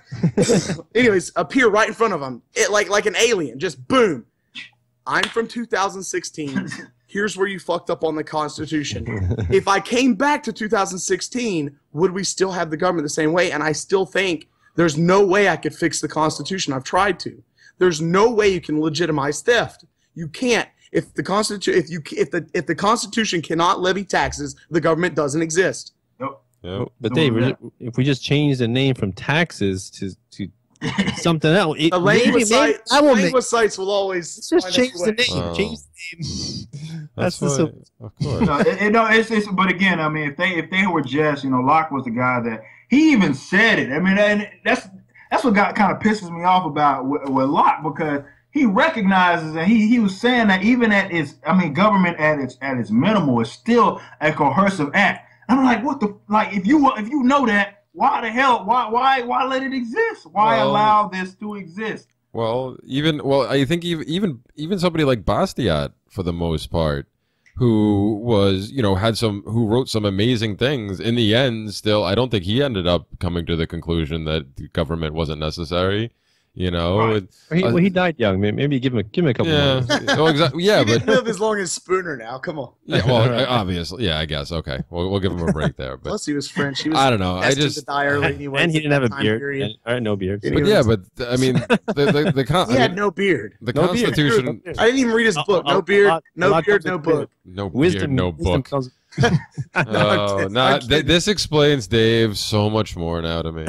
Anyways, appear right in front of them, it, like like an alien. Just boom. I'm from two thousand sixteen. Here's where you fucked up on the Constitution. If I came back to two thousand sixteen, would we still have the government the same way? And I still think there's no way I could fix the Constitution. I've tried to. There's no way you can legitimize theft. You can't. If the Constitution, if you, if the, if the Constitution cannot levy taxes, the government doesn't exist. Nope. Yeah. But So Dave, we're- if we just change the name from taxes to to something else, it, The maybe, language, maybe sites, that will make. language sites will always Let's just find change its the way. name. Oh. Change the name. That's, That's the why, sim- of course. No, it, it, no, it's, it's, but again, I mean, if they if they were just, you know, Locke was the guy that he even said it. I mean, and that's that's what got kind of pisses me off about with, with Locke, because he recognizes and he he was saying that even at its, I mean, government at its at its minimal is still a coercive act. I'm like, what the like? If you if you know that, why the hell? Why why why let it exist? Why Well, allow this to exist? Well, even well, I think even even even somebody like Bastiat, for the most part, who was you know had some who wrote some amazing things. In the end, still, I don't think he ended up coming to the conclusion that the government wasn't necessary. You know, Right. It- He, uh, well, he died young. Maybe maybe give him a, give him a couple. yeah, More. well, exactly. Yeah, He but didn't live as long as Spooner now. Come on. yeah, well, I- obviously, yeah, I guess. Okay, we'll we'll give him a break there. But Plus, he was French. He was I don't know. I destined just to die early anyway. And he didn't have a Time beard. period. And, all right, no beard. He but didn't yeah, even- but I mean, the the, the con- He I had mean, no beard. the No beard. Constitution. I didn't even read his A- book. a- No a beard, lot- a no lot beard, comes no with beard. book. No Wisdom, beard, no wisdom book. comes. Oh, no, th this explains Dave so much more now to me.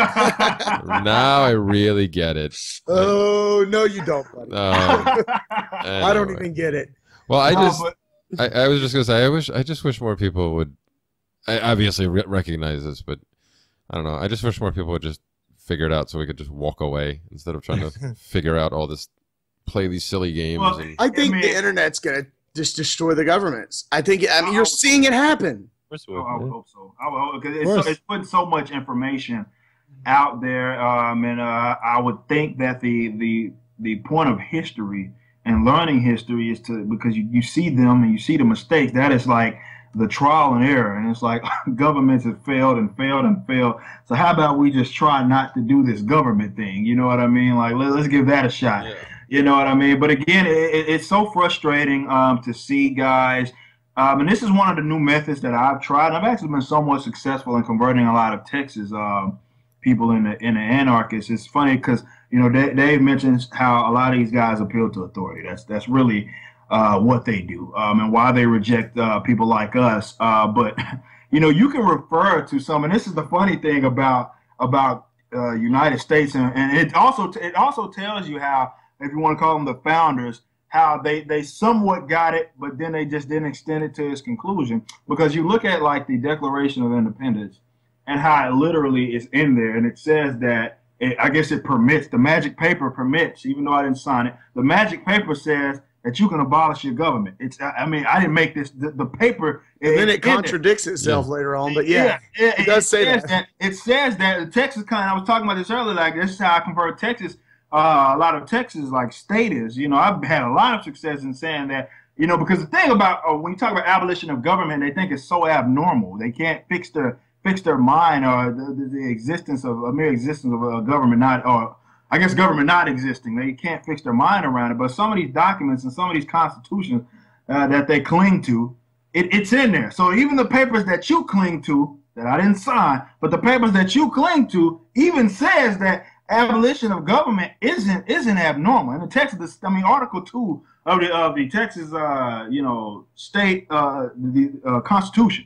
Now I really get it. Oh, no, you don't, buddy. Um, I don't anyway. even get it. Well, I No, just, but- I, I was just gonna say, I wish, I just wish more people would. I obviously re recognize this, but I don't know. I just wish more people would just figure it out so we could just walk away instead of trying to figure out all this, play these silly games. Well, and, I think I mean- the internet's going to just destroy the governments. I think, I mean, you're seeing it happen. Course Oh, we I would would. hope so. I would hope because it's, course. so, it's putting so much information out there, um, and uh, I would think that the the the point of history and learning history is to because you, you see them and you see the mistakes. That is like the trial and error, and it's like governments have failed and failed and failed. So how about we just try not to do this government thing? You know what I mean? Like let, let's give that a shot. Yeah. You know what I mean? But again, it, it, it's so frustrating um, to see guys. Um, and this is one of the new methods that I've tried. I've actually been somewhat successful in converting a lot of Texas um, people into into anarchists. It's funny because you know Dave, Dave mentions how a lot of these guys appeal to authority. That's that's really uh, what they do um, and why they reject uh, people like us. Uh, but you know you can refer to some, and this is the funny thing about about uh, United States, and, and it also it also tells you how, if you want to call them the founders, how they, they somewhat got it, but then they just didn't extend it to its conclusion. Because you look at like the Declaration of Independence and how it literally is in there, and it says that, it, I guess it permits, the magic paper permits, even though I didn't sign it, the magic paper says that you can abolish your government. It's, I mean, I didn't make this, the, the paper. And then it it's in contradicts itself Yeah. later on, but yeah, it, it does say says that. It says that the Texas kind of, I was talking about this earlier, like this is how I convert Texas. Uh, a lot of Texas like state is, you know, I've had a lot of success in saying that, you know, because the thing about uh, when you talk about abolition of government, they think it's so abnormal. They can't fix their fix their mind or the, the, the existence of a mere existence of a government not, or I guess government not existing. They can't fix their mind around it. But some of these documents and some of these constitutions uh, that they cling to, it, it's in there. So even the papers that you cling to that I didn't sign, but the papers that you cling to even says that abolition of government isn't isn't abnormal. In the Texas, I mean, Article Two of the of the Texas, uh, you know, state uh, the uh, Constitution,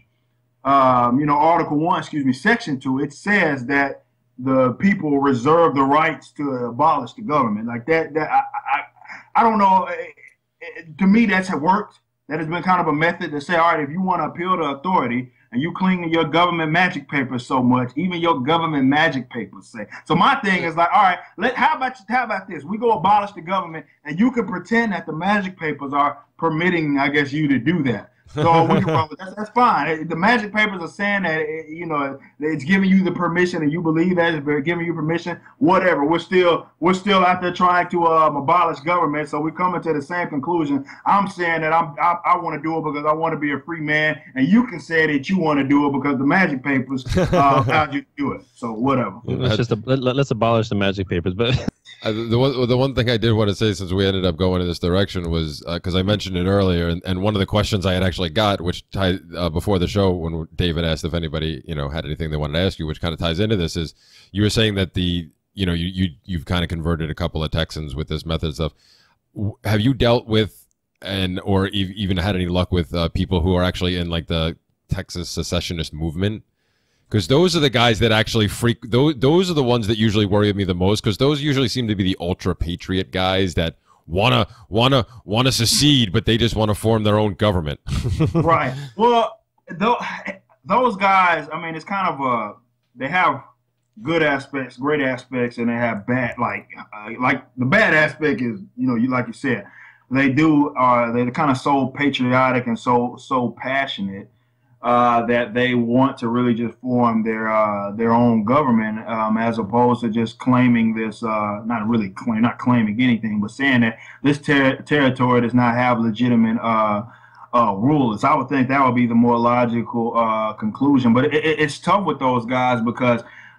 um, you know, Article One, excuse me, Section Two, it says that the people reserve the rights to abolish the government. Like that, that I I, I don't know. It, it, to me, that's worked. That has been kind of a method to say, all right, if you want to appeal to authority, and you cling to your government magic papers so much, even your government magic papers say. So my thing is like, all right, let how about how about this? We go abolish the government, and you can pretend that the magic papers are permitting, I guess, you to do that. So we can roll with that's, that's fine. The magic papers are saying that you know it's giving you the permission, and you believe that it's giving you permission. Whatever. We're still we're still out there trying to um, abolish government, so we're coming to the same conclusion. I'm saying that I'm I, I want to do it because I want to be a free man, and you can say that you want to do it because the magic papers uh, allowed you to do it. So whatever. Let's just let, let's abolish the magic papers. But Uh, the one the one thing I did want to say, since we ended up going in this direction, was because uh, I mentioned it earlier, and, and one of the questions I had actually got, which tied uh, before the show when David asked if anybody you know had anything they wanted to ask you, which kind of ties into this, is you were saying that the you know you you you've kind of converted a couple of Texans with this method stuff. W- Have you dealt with and or ev even had any luck with uh, people who are actually in like the Texas secessionist movement? Because those are the guys that actually freak. Those those are the ones that usually worry me the most. Because those usually seem to be the ultra patriot guys that wanna wanna wanna secede, but they just want to form their own government. Right. Well, th those guys. I mean, it's kind of uh they have good aspects, great aspects, and they have bad. Like uh, like the bad aspect is you know you like you said they do. Uh, they're kind of so patriotic and so so passionate. Uh, that they want to really just form their uh, their own government, um, as opposed to just claiming this, uh, not really claim, not claiming anything, but saying that this ter territory does not have legitimate uh, uh, rulers. I would think that would be the more logical uh, conclusion. But it, it, it's tough with those guys because,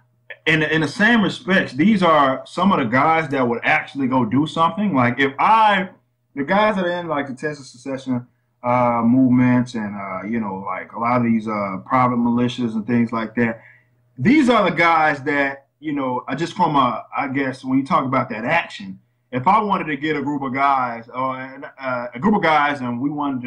in in the same respects, these are some of the guys that would actually go do something. Like if I, the guys that are in like the Texas secession Uh, movements and, uh, you know, like a lot of these uh, private militias and things like that. These are the guys that, you know, I just from a, I guess, when you talk about that action, if I wanted to get a group of guys or uh, a group of guys and we wanted to,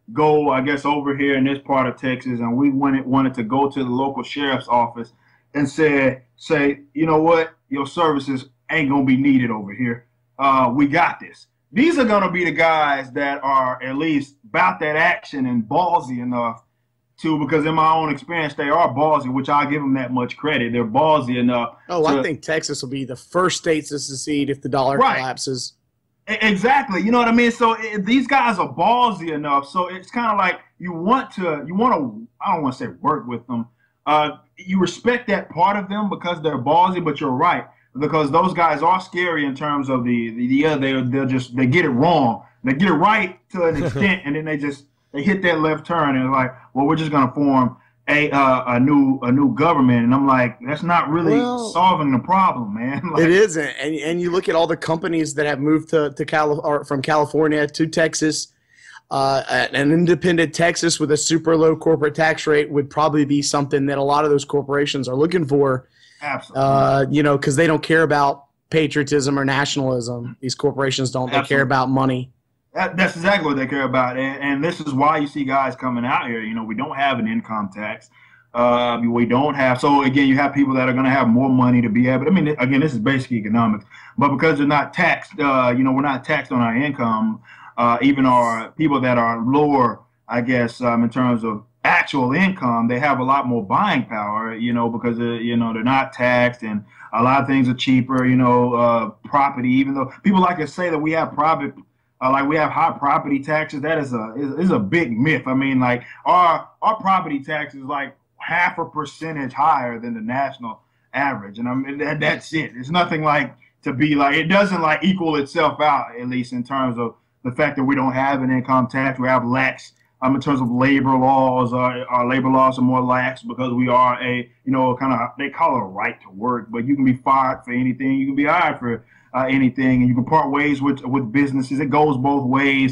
go, I guess, over here in this part of Texas, and we wanted wanted to go to the local sheriff's office and say, say, you know what, your services ain't gonna be needed over here. Uh, we got this. These are gonna be the guys that are at least about that action and ballsy enough to, because in my own experience, they are ballsy, which I give them that much credit. They're ballsy enough. Oh, to, I think Texas will be the first state to secede if the dollar right. collapses. Exactly. You know what I mean? So it, these guys are ballsy enough. So it's kind of like you want to, you want to, I don't want to say work with them. Uh, you respect that part of them because they're ballsy, but you're right. Because those guys are scary in terms of the, the, the other, they, they'll just, they get it wrong. They get it right to an extent, and then they just, they hit that left turn and like, well, we're just going to form a uh, a new a new government, and I'm like, that's not really well, solving the problem, man. Like, it isn't, and and you look at all the companies that have moved to to Cali- or from California to Texas. Uh, an independent Texas with a super low corporate tax rate would probably be something that a lot of those corporations are looking for. Absolutely. Uh, you know, because they don't care about patriotism or nationalism. These corporations don't. Absolutely. They care about money. That, that's exactly what they care about, and, and this is why you see guys coming out here. You know, we don't have an income tax. Uh, we don't have. So again, you have people that are going to have more money to be able. I mean, again, this is basic economics, but because they're not taxed, uh, you know, we're not taxed on our income. Uh, even our people that are lower, I guess, um, in terms of actual income, they have a lot more buying power. You know, because uh, you know they're not taxed, and a lot of things are cheaper. You know, uh, property. Even though people like to say that we have private. Uh, like we have high property taxes, that is a is, is a big myth. I mean, like our our property tax is like half a percentage higher than the national average, and I mean that, that's it. It's nothing like to be like it doesn't like equal itself out, at least in terms of the fact that we don't have an income tax. We have lax um in terms of labor laws. Uh, our labor laws are more lax because we are a you know kind of they call it a right to work, but you can be fired for anything. You can be hired for. Uh, anything, and you can part ways with with businesses. It goes both ways,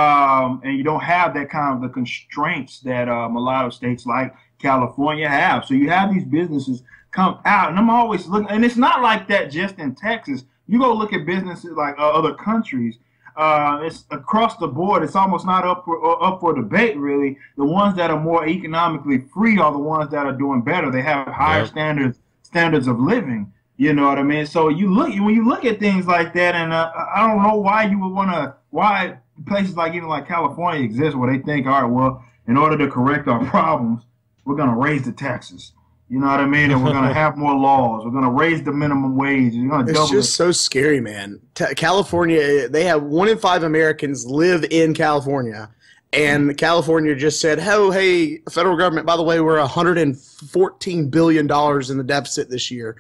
um, and you don't have that kind of the constraints that um, a lot of states like California have. So you have these businesses come out, and I'm always looking. And it's not like that just in Texas. You go look at businesses like uh, other countries. Uh, it's across the board. It's almost not up for up for debate, really. The ones that are more economically free are the ones that are doing better. They have higher yep. standards standards of living. You know what I mean? So you look when you look at things like that, and uh, I don't know why you would want to, why places like even like California exist where they think, all right, well, in order to correct our problems, we're going to raise the taxes. You know what I mean? And we're going to have more laws. We're going to raise the minimum wage. You're going to double. It's just so scary, man. T- California, they have one in five Americans live in California. And California just said, oh, hey, federal government, by the way, we're one hundred fourteen billion dollars in the deficit this year.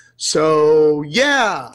So, yeah.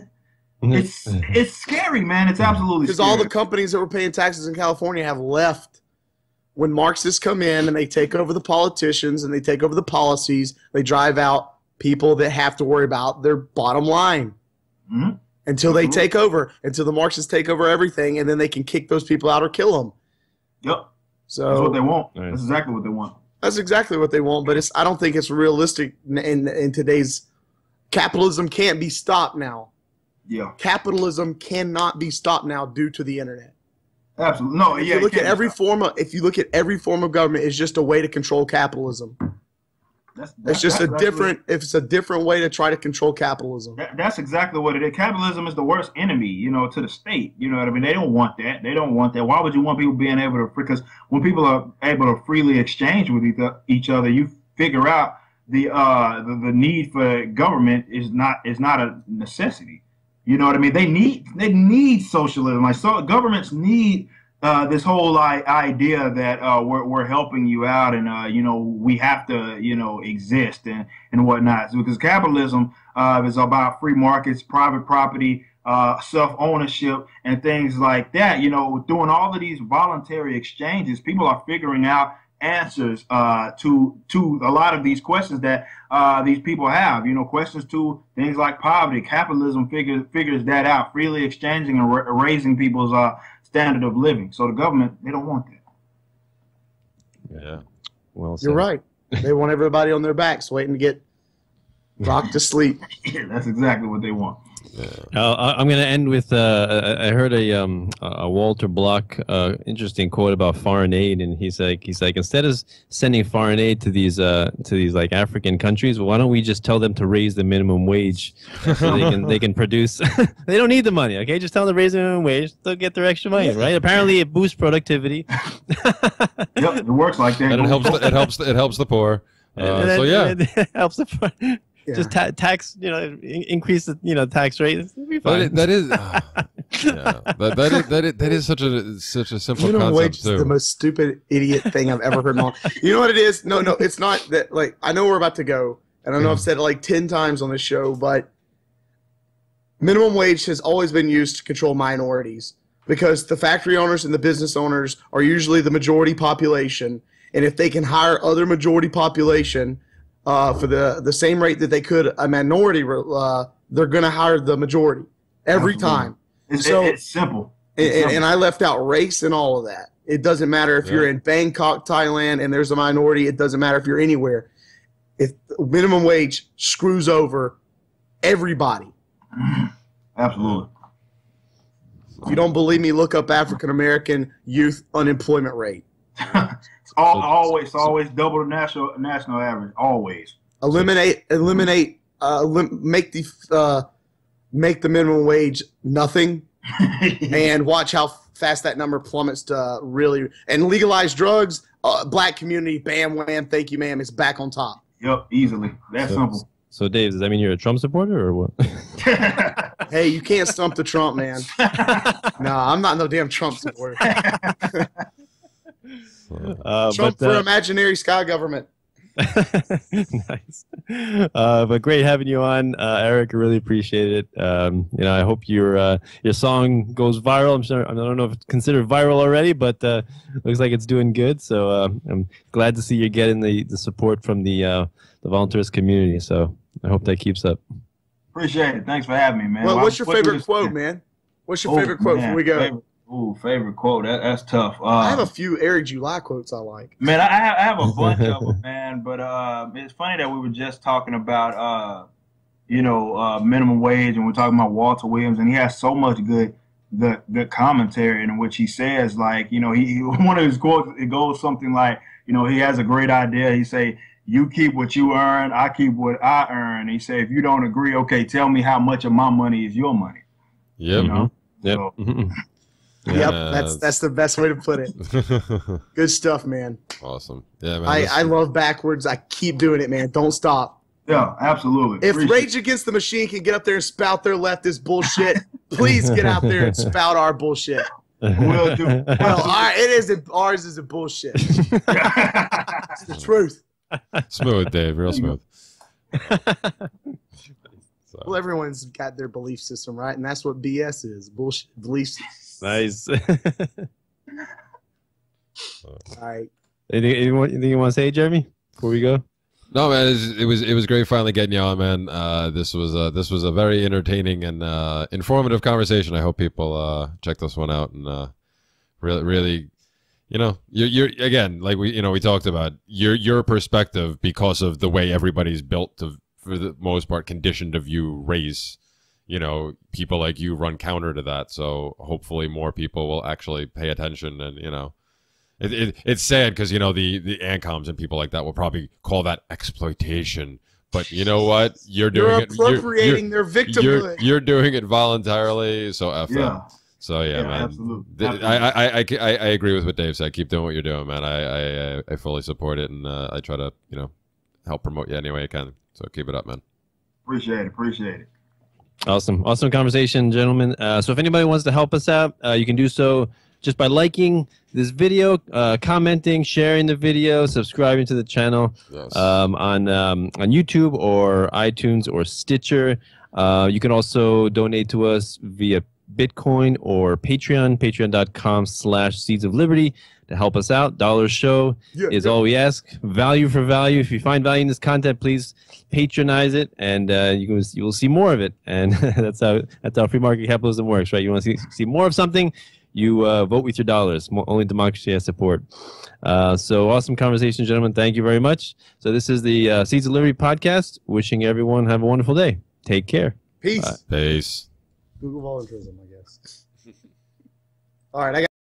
It's it's scary, man. It's absolutely Because all the companies that were paying taxes in California have left. When Marxists come in and they take over the politicians and they take over the policies, they drive out people that have to worry about their bottom line. Mm-hmm. Until they take over, until the Marxists take over everything, and then they can kick those people out or kill them. Yep. So that's what they want. Nice. That's exactly what they want. That's exactly what they want, but it's I don't think it's realistic in, in, in today's capitalism can't be stopped now. Yeah. Capitalism cannot be stopped now due to the internet. Absolutely. No, if yeah. You look at every form of if you look at every form of government, it's just a way to control capitalism. That's, that's it's just that's a exactly different if it's a different way to try to control capitalism. That, that's exactly what it is. Capitalism is the worst enemy, you know, to the state. You know what I mean? They don't want that. They don't want that. Why would you want people being able to? Because when people are able to freely exchange with each other, you figure out the uh the, the need for government is not is not a necessity. You know what I mean? They need they need socialism. Like so, governments need uh, this whole I idea that uh, we're we're helping you out, and uh, you know we have to you know exist and and whatnot. So, because capitalism uh, is about free markets, private property, uh, self ownership, and things like that. You know, doing all of these voluntary exchanges, people are figuring out answers uh, to to a lot of these questions that uh, these people have. You know, questions to things like poverty. Capitalism figures figures that out, freely exchanging and ra raising people's uh, standard of living. So the government, they don't want that. Yeah, well said. You're right. They want everybody on their backs waiting to get rocked to sleep. Yeah, that's exactly what they want. Yeah. Uh, I'm going to end with uh, I I heard a um, a Walter Block uh, interesting quote about foreign aid, and he's like he's like instead of sending foreign aid to these uh, to these like African countries, well, why don't we just tell them to raise the minimum wage so they can they can produce? They don't need the money, okay? Just tell them to raise the minimum wage, they'll get their extra money, right? Apparently, it boosts productivity. Yep, it works like that. And it helps. The, it helps. The, it helps the poor. Uh, And then- so yeah. and it helps the poor. Yeah. Just ta- tax, you know, in- increase the you know tax rate. It'll be But fine. it, that is, uh, yeah, that, that is that is that is such a such a simple Minimum concept wage is too. the most stupid idiot thing I've ever heard. In my life. You know what it is? No, no, it's not that. Like, I know we're about to go, and I know I've said it like ten times on this show, but minimum wage has always been used to control minorities because the factory owners and the business owners are usually the majority population, and if they can hire other majority population uh, for the the same rate that they could a minority, uh, they're going to hire the majority every Absolutely. time. It's, So- it's simple. And, It's and, simple. and I left out race and all of that. It doesn't matter if Yeah. you're in Bangkok, Thailand, and there's a minority. It doesn't matter if you're anywhere. If minimum wage screws over everybody. Absolutely. If you don't believe me, look up African American youth unemployment rate. It's all, always, always double the national national average. Always. Eliminate, eliminate, uh, elim- make the uh, make the minimum wage nothing, and watch how fast that number plummets to uh, really. And legalize drugs. Uh, black community, bam, wham, thank you, ma'am. It's back on top. Yep, easily. That's So- simple. So, Dave, does that mean you're a Trump supporter or what? Hey, you can't stump the Trump, man. No, I'm not no damn Trump supporter. Uh, Trump but, for uh, imaginary sky government. nice. Uh, but great having you on, uh, Eric. I really appreciate it. Um, you know, I hope your uh, your song goes viral. I'm sure. I don't know if it's considered viral already, but uh, looks like it's doing good. So uh, I'm glad to see you're getting the, the support from the uh, the voluntarist community. So I hope that keeps up. Appreciate it. Thanks for having me, man. Well, what's your What- what favorite is- quote, man? What's your Oh, favorite quote man, before we go? Favorite, ooh, favorite quote. That, that's tough. Uh, I have a few Eric July quotes I like. Man, I have, I have a bunch of them, man. But uh, it's funny that we were just talking about, uh, you know, uh, minimum wage, and we're talking about Walter Williams, and he has so much good, good, good commentary in which he says, like, you know, he one of his quotes, it goes something like, you know, he has a great idea. He say, "You keep what you earn, I keep what I earn." He say, "If you don't agree, okay, tell me how much of my money is your money." Yep. You know? Yep. So, Mhm. Yep, that's that's the best way to put it. Good stuff, man. awesome. Yeah, man. I, this- I love Backwordz. I keep doing it, man. Don't stop. yeah, absolutely. If Appreciate Rage Against the Machine can get up there and spout their leftist bullshit, please get out there and spout our bullshit. it. Will do. Well, our, it is ours is a bullshit. It's the truth. smooth, Dave. Real smooth. So, Well, everyone's got their belief system, right? And that's what B S is. Bullshit beliefs. Nice. All right. anything, anything, anything you want to say, Jeremy, before we go? no, man. It was, it was it was great finally getting you on, man. Uh, this was uh, this was a very entertaining and uh, informative conversation. I hope people uh, check this one out and uh, really really. You know, you're, you're again, like we, you know, we talked about your your perspective because of the way everybody's built to, for the most part, conditioned to view race. You know, people like you run counter to that, so hopefully more people will actually pay attention. And you know, it, it it's sad because you know the the ANCOMs and people like that will probably call that exploitation. But you know what? You're doing You're it. you're- appropriating their You're, victimhood. you're doing it voluntarily, so F Yeah. them. So yeah, Yeah, man. absolutely. Th- I, I, I, I, I agree with what Dave said. Keep doing what you're doing, man. I, I, I fully support it, and uh, I try to, you know, help promote you any way I can. So keep it up, man. Appreciate it. Appreciate it. Awesome. Awesome conversation, gentlemen. Uh, so if anybody wants to help us out, uh, you can do so just by liking this video, uh, commenting, sharing the video, subscribing to the channel Yes. um, on, um, on YouTube or iTunes or Stitcher. Uh, you can also donate to us via Bitcoin or Patreon, patreon.com slash seeds of liberty to help us out. Dollar show Yeah, is yeah. all we ask. Value for value. If you find value in this content, please patronize it, and uh, you can you will see more of it. And that's how that's how free market capitalism works, right? You want to see see more of something, you uh, vote with your dollars. Mo- Only democracy has support. Uh, so awesome conversation, gentlemen. Thank you very much. So this is the uh, Seeds of Liberty podcast. Wishing everyone have a wonderful day. Take care. Peace. Bye. Peace. Google voluntarism, I guess. All right, I got.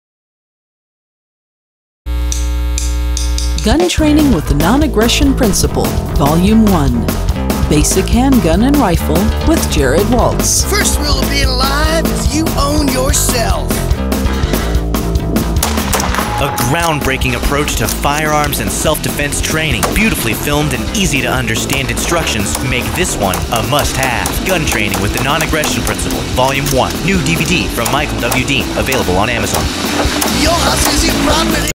Gun Training with the Non-Aggression Principle, Volume one. Basic Handgun and Rifle with Jared Waltz. First rule of being alive is you own yourself. A groundbreaking approach to firearms and self-defense training. Beautifully filmed and easy to understand instructions make this one a must-have. Gun Training with the Non-Aggression Principle, Volume one. New D V D from Michael W. Dean, available on Amazon. Your house is your property.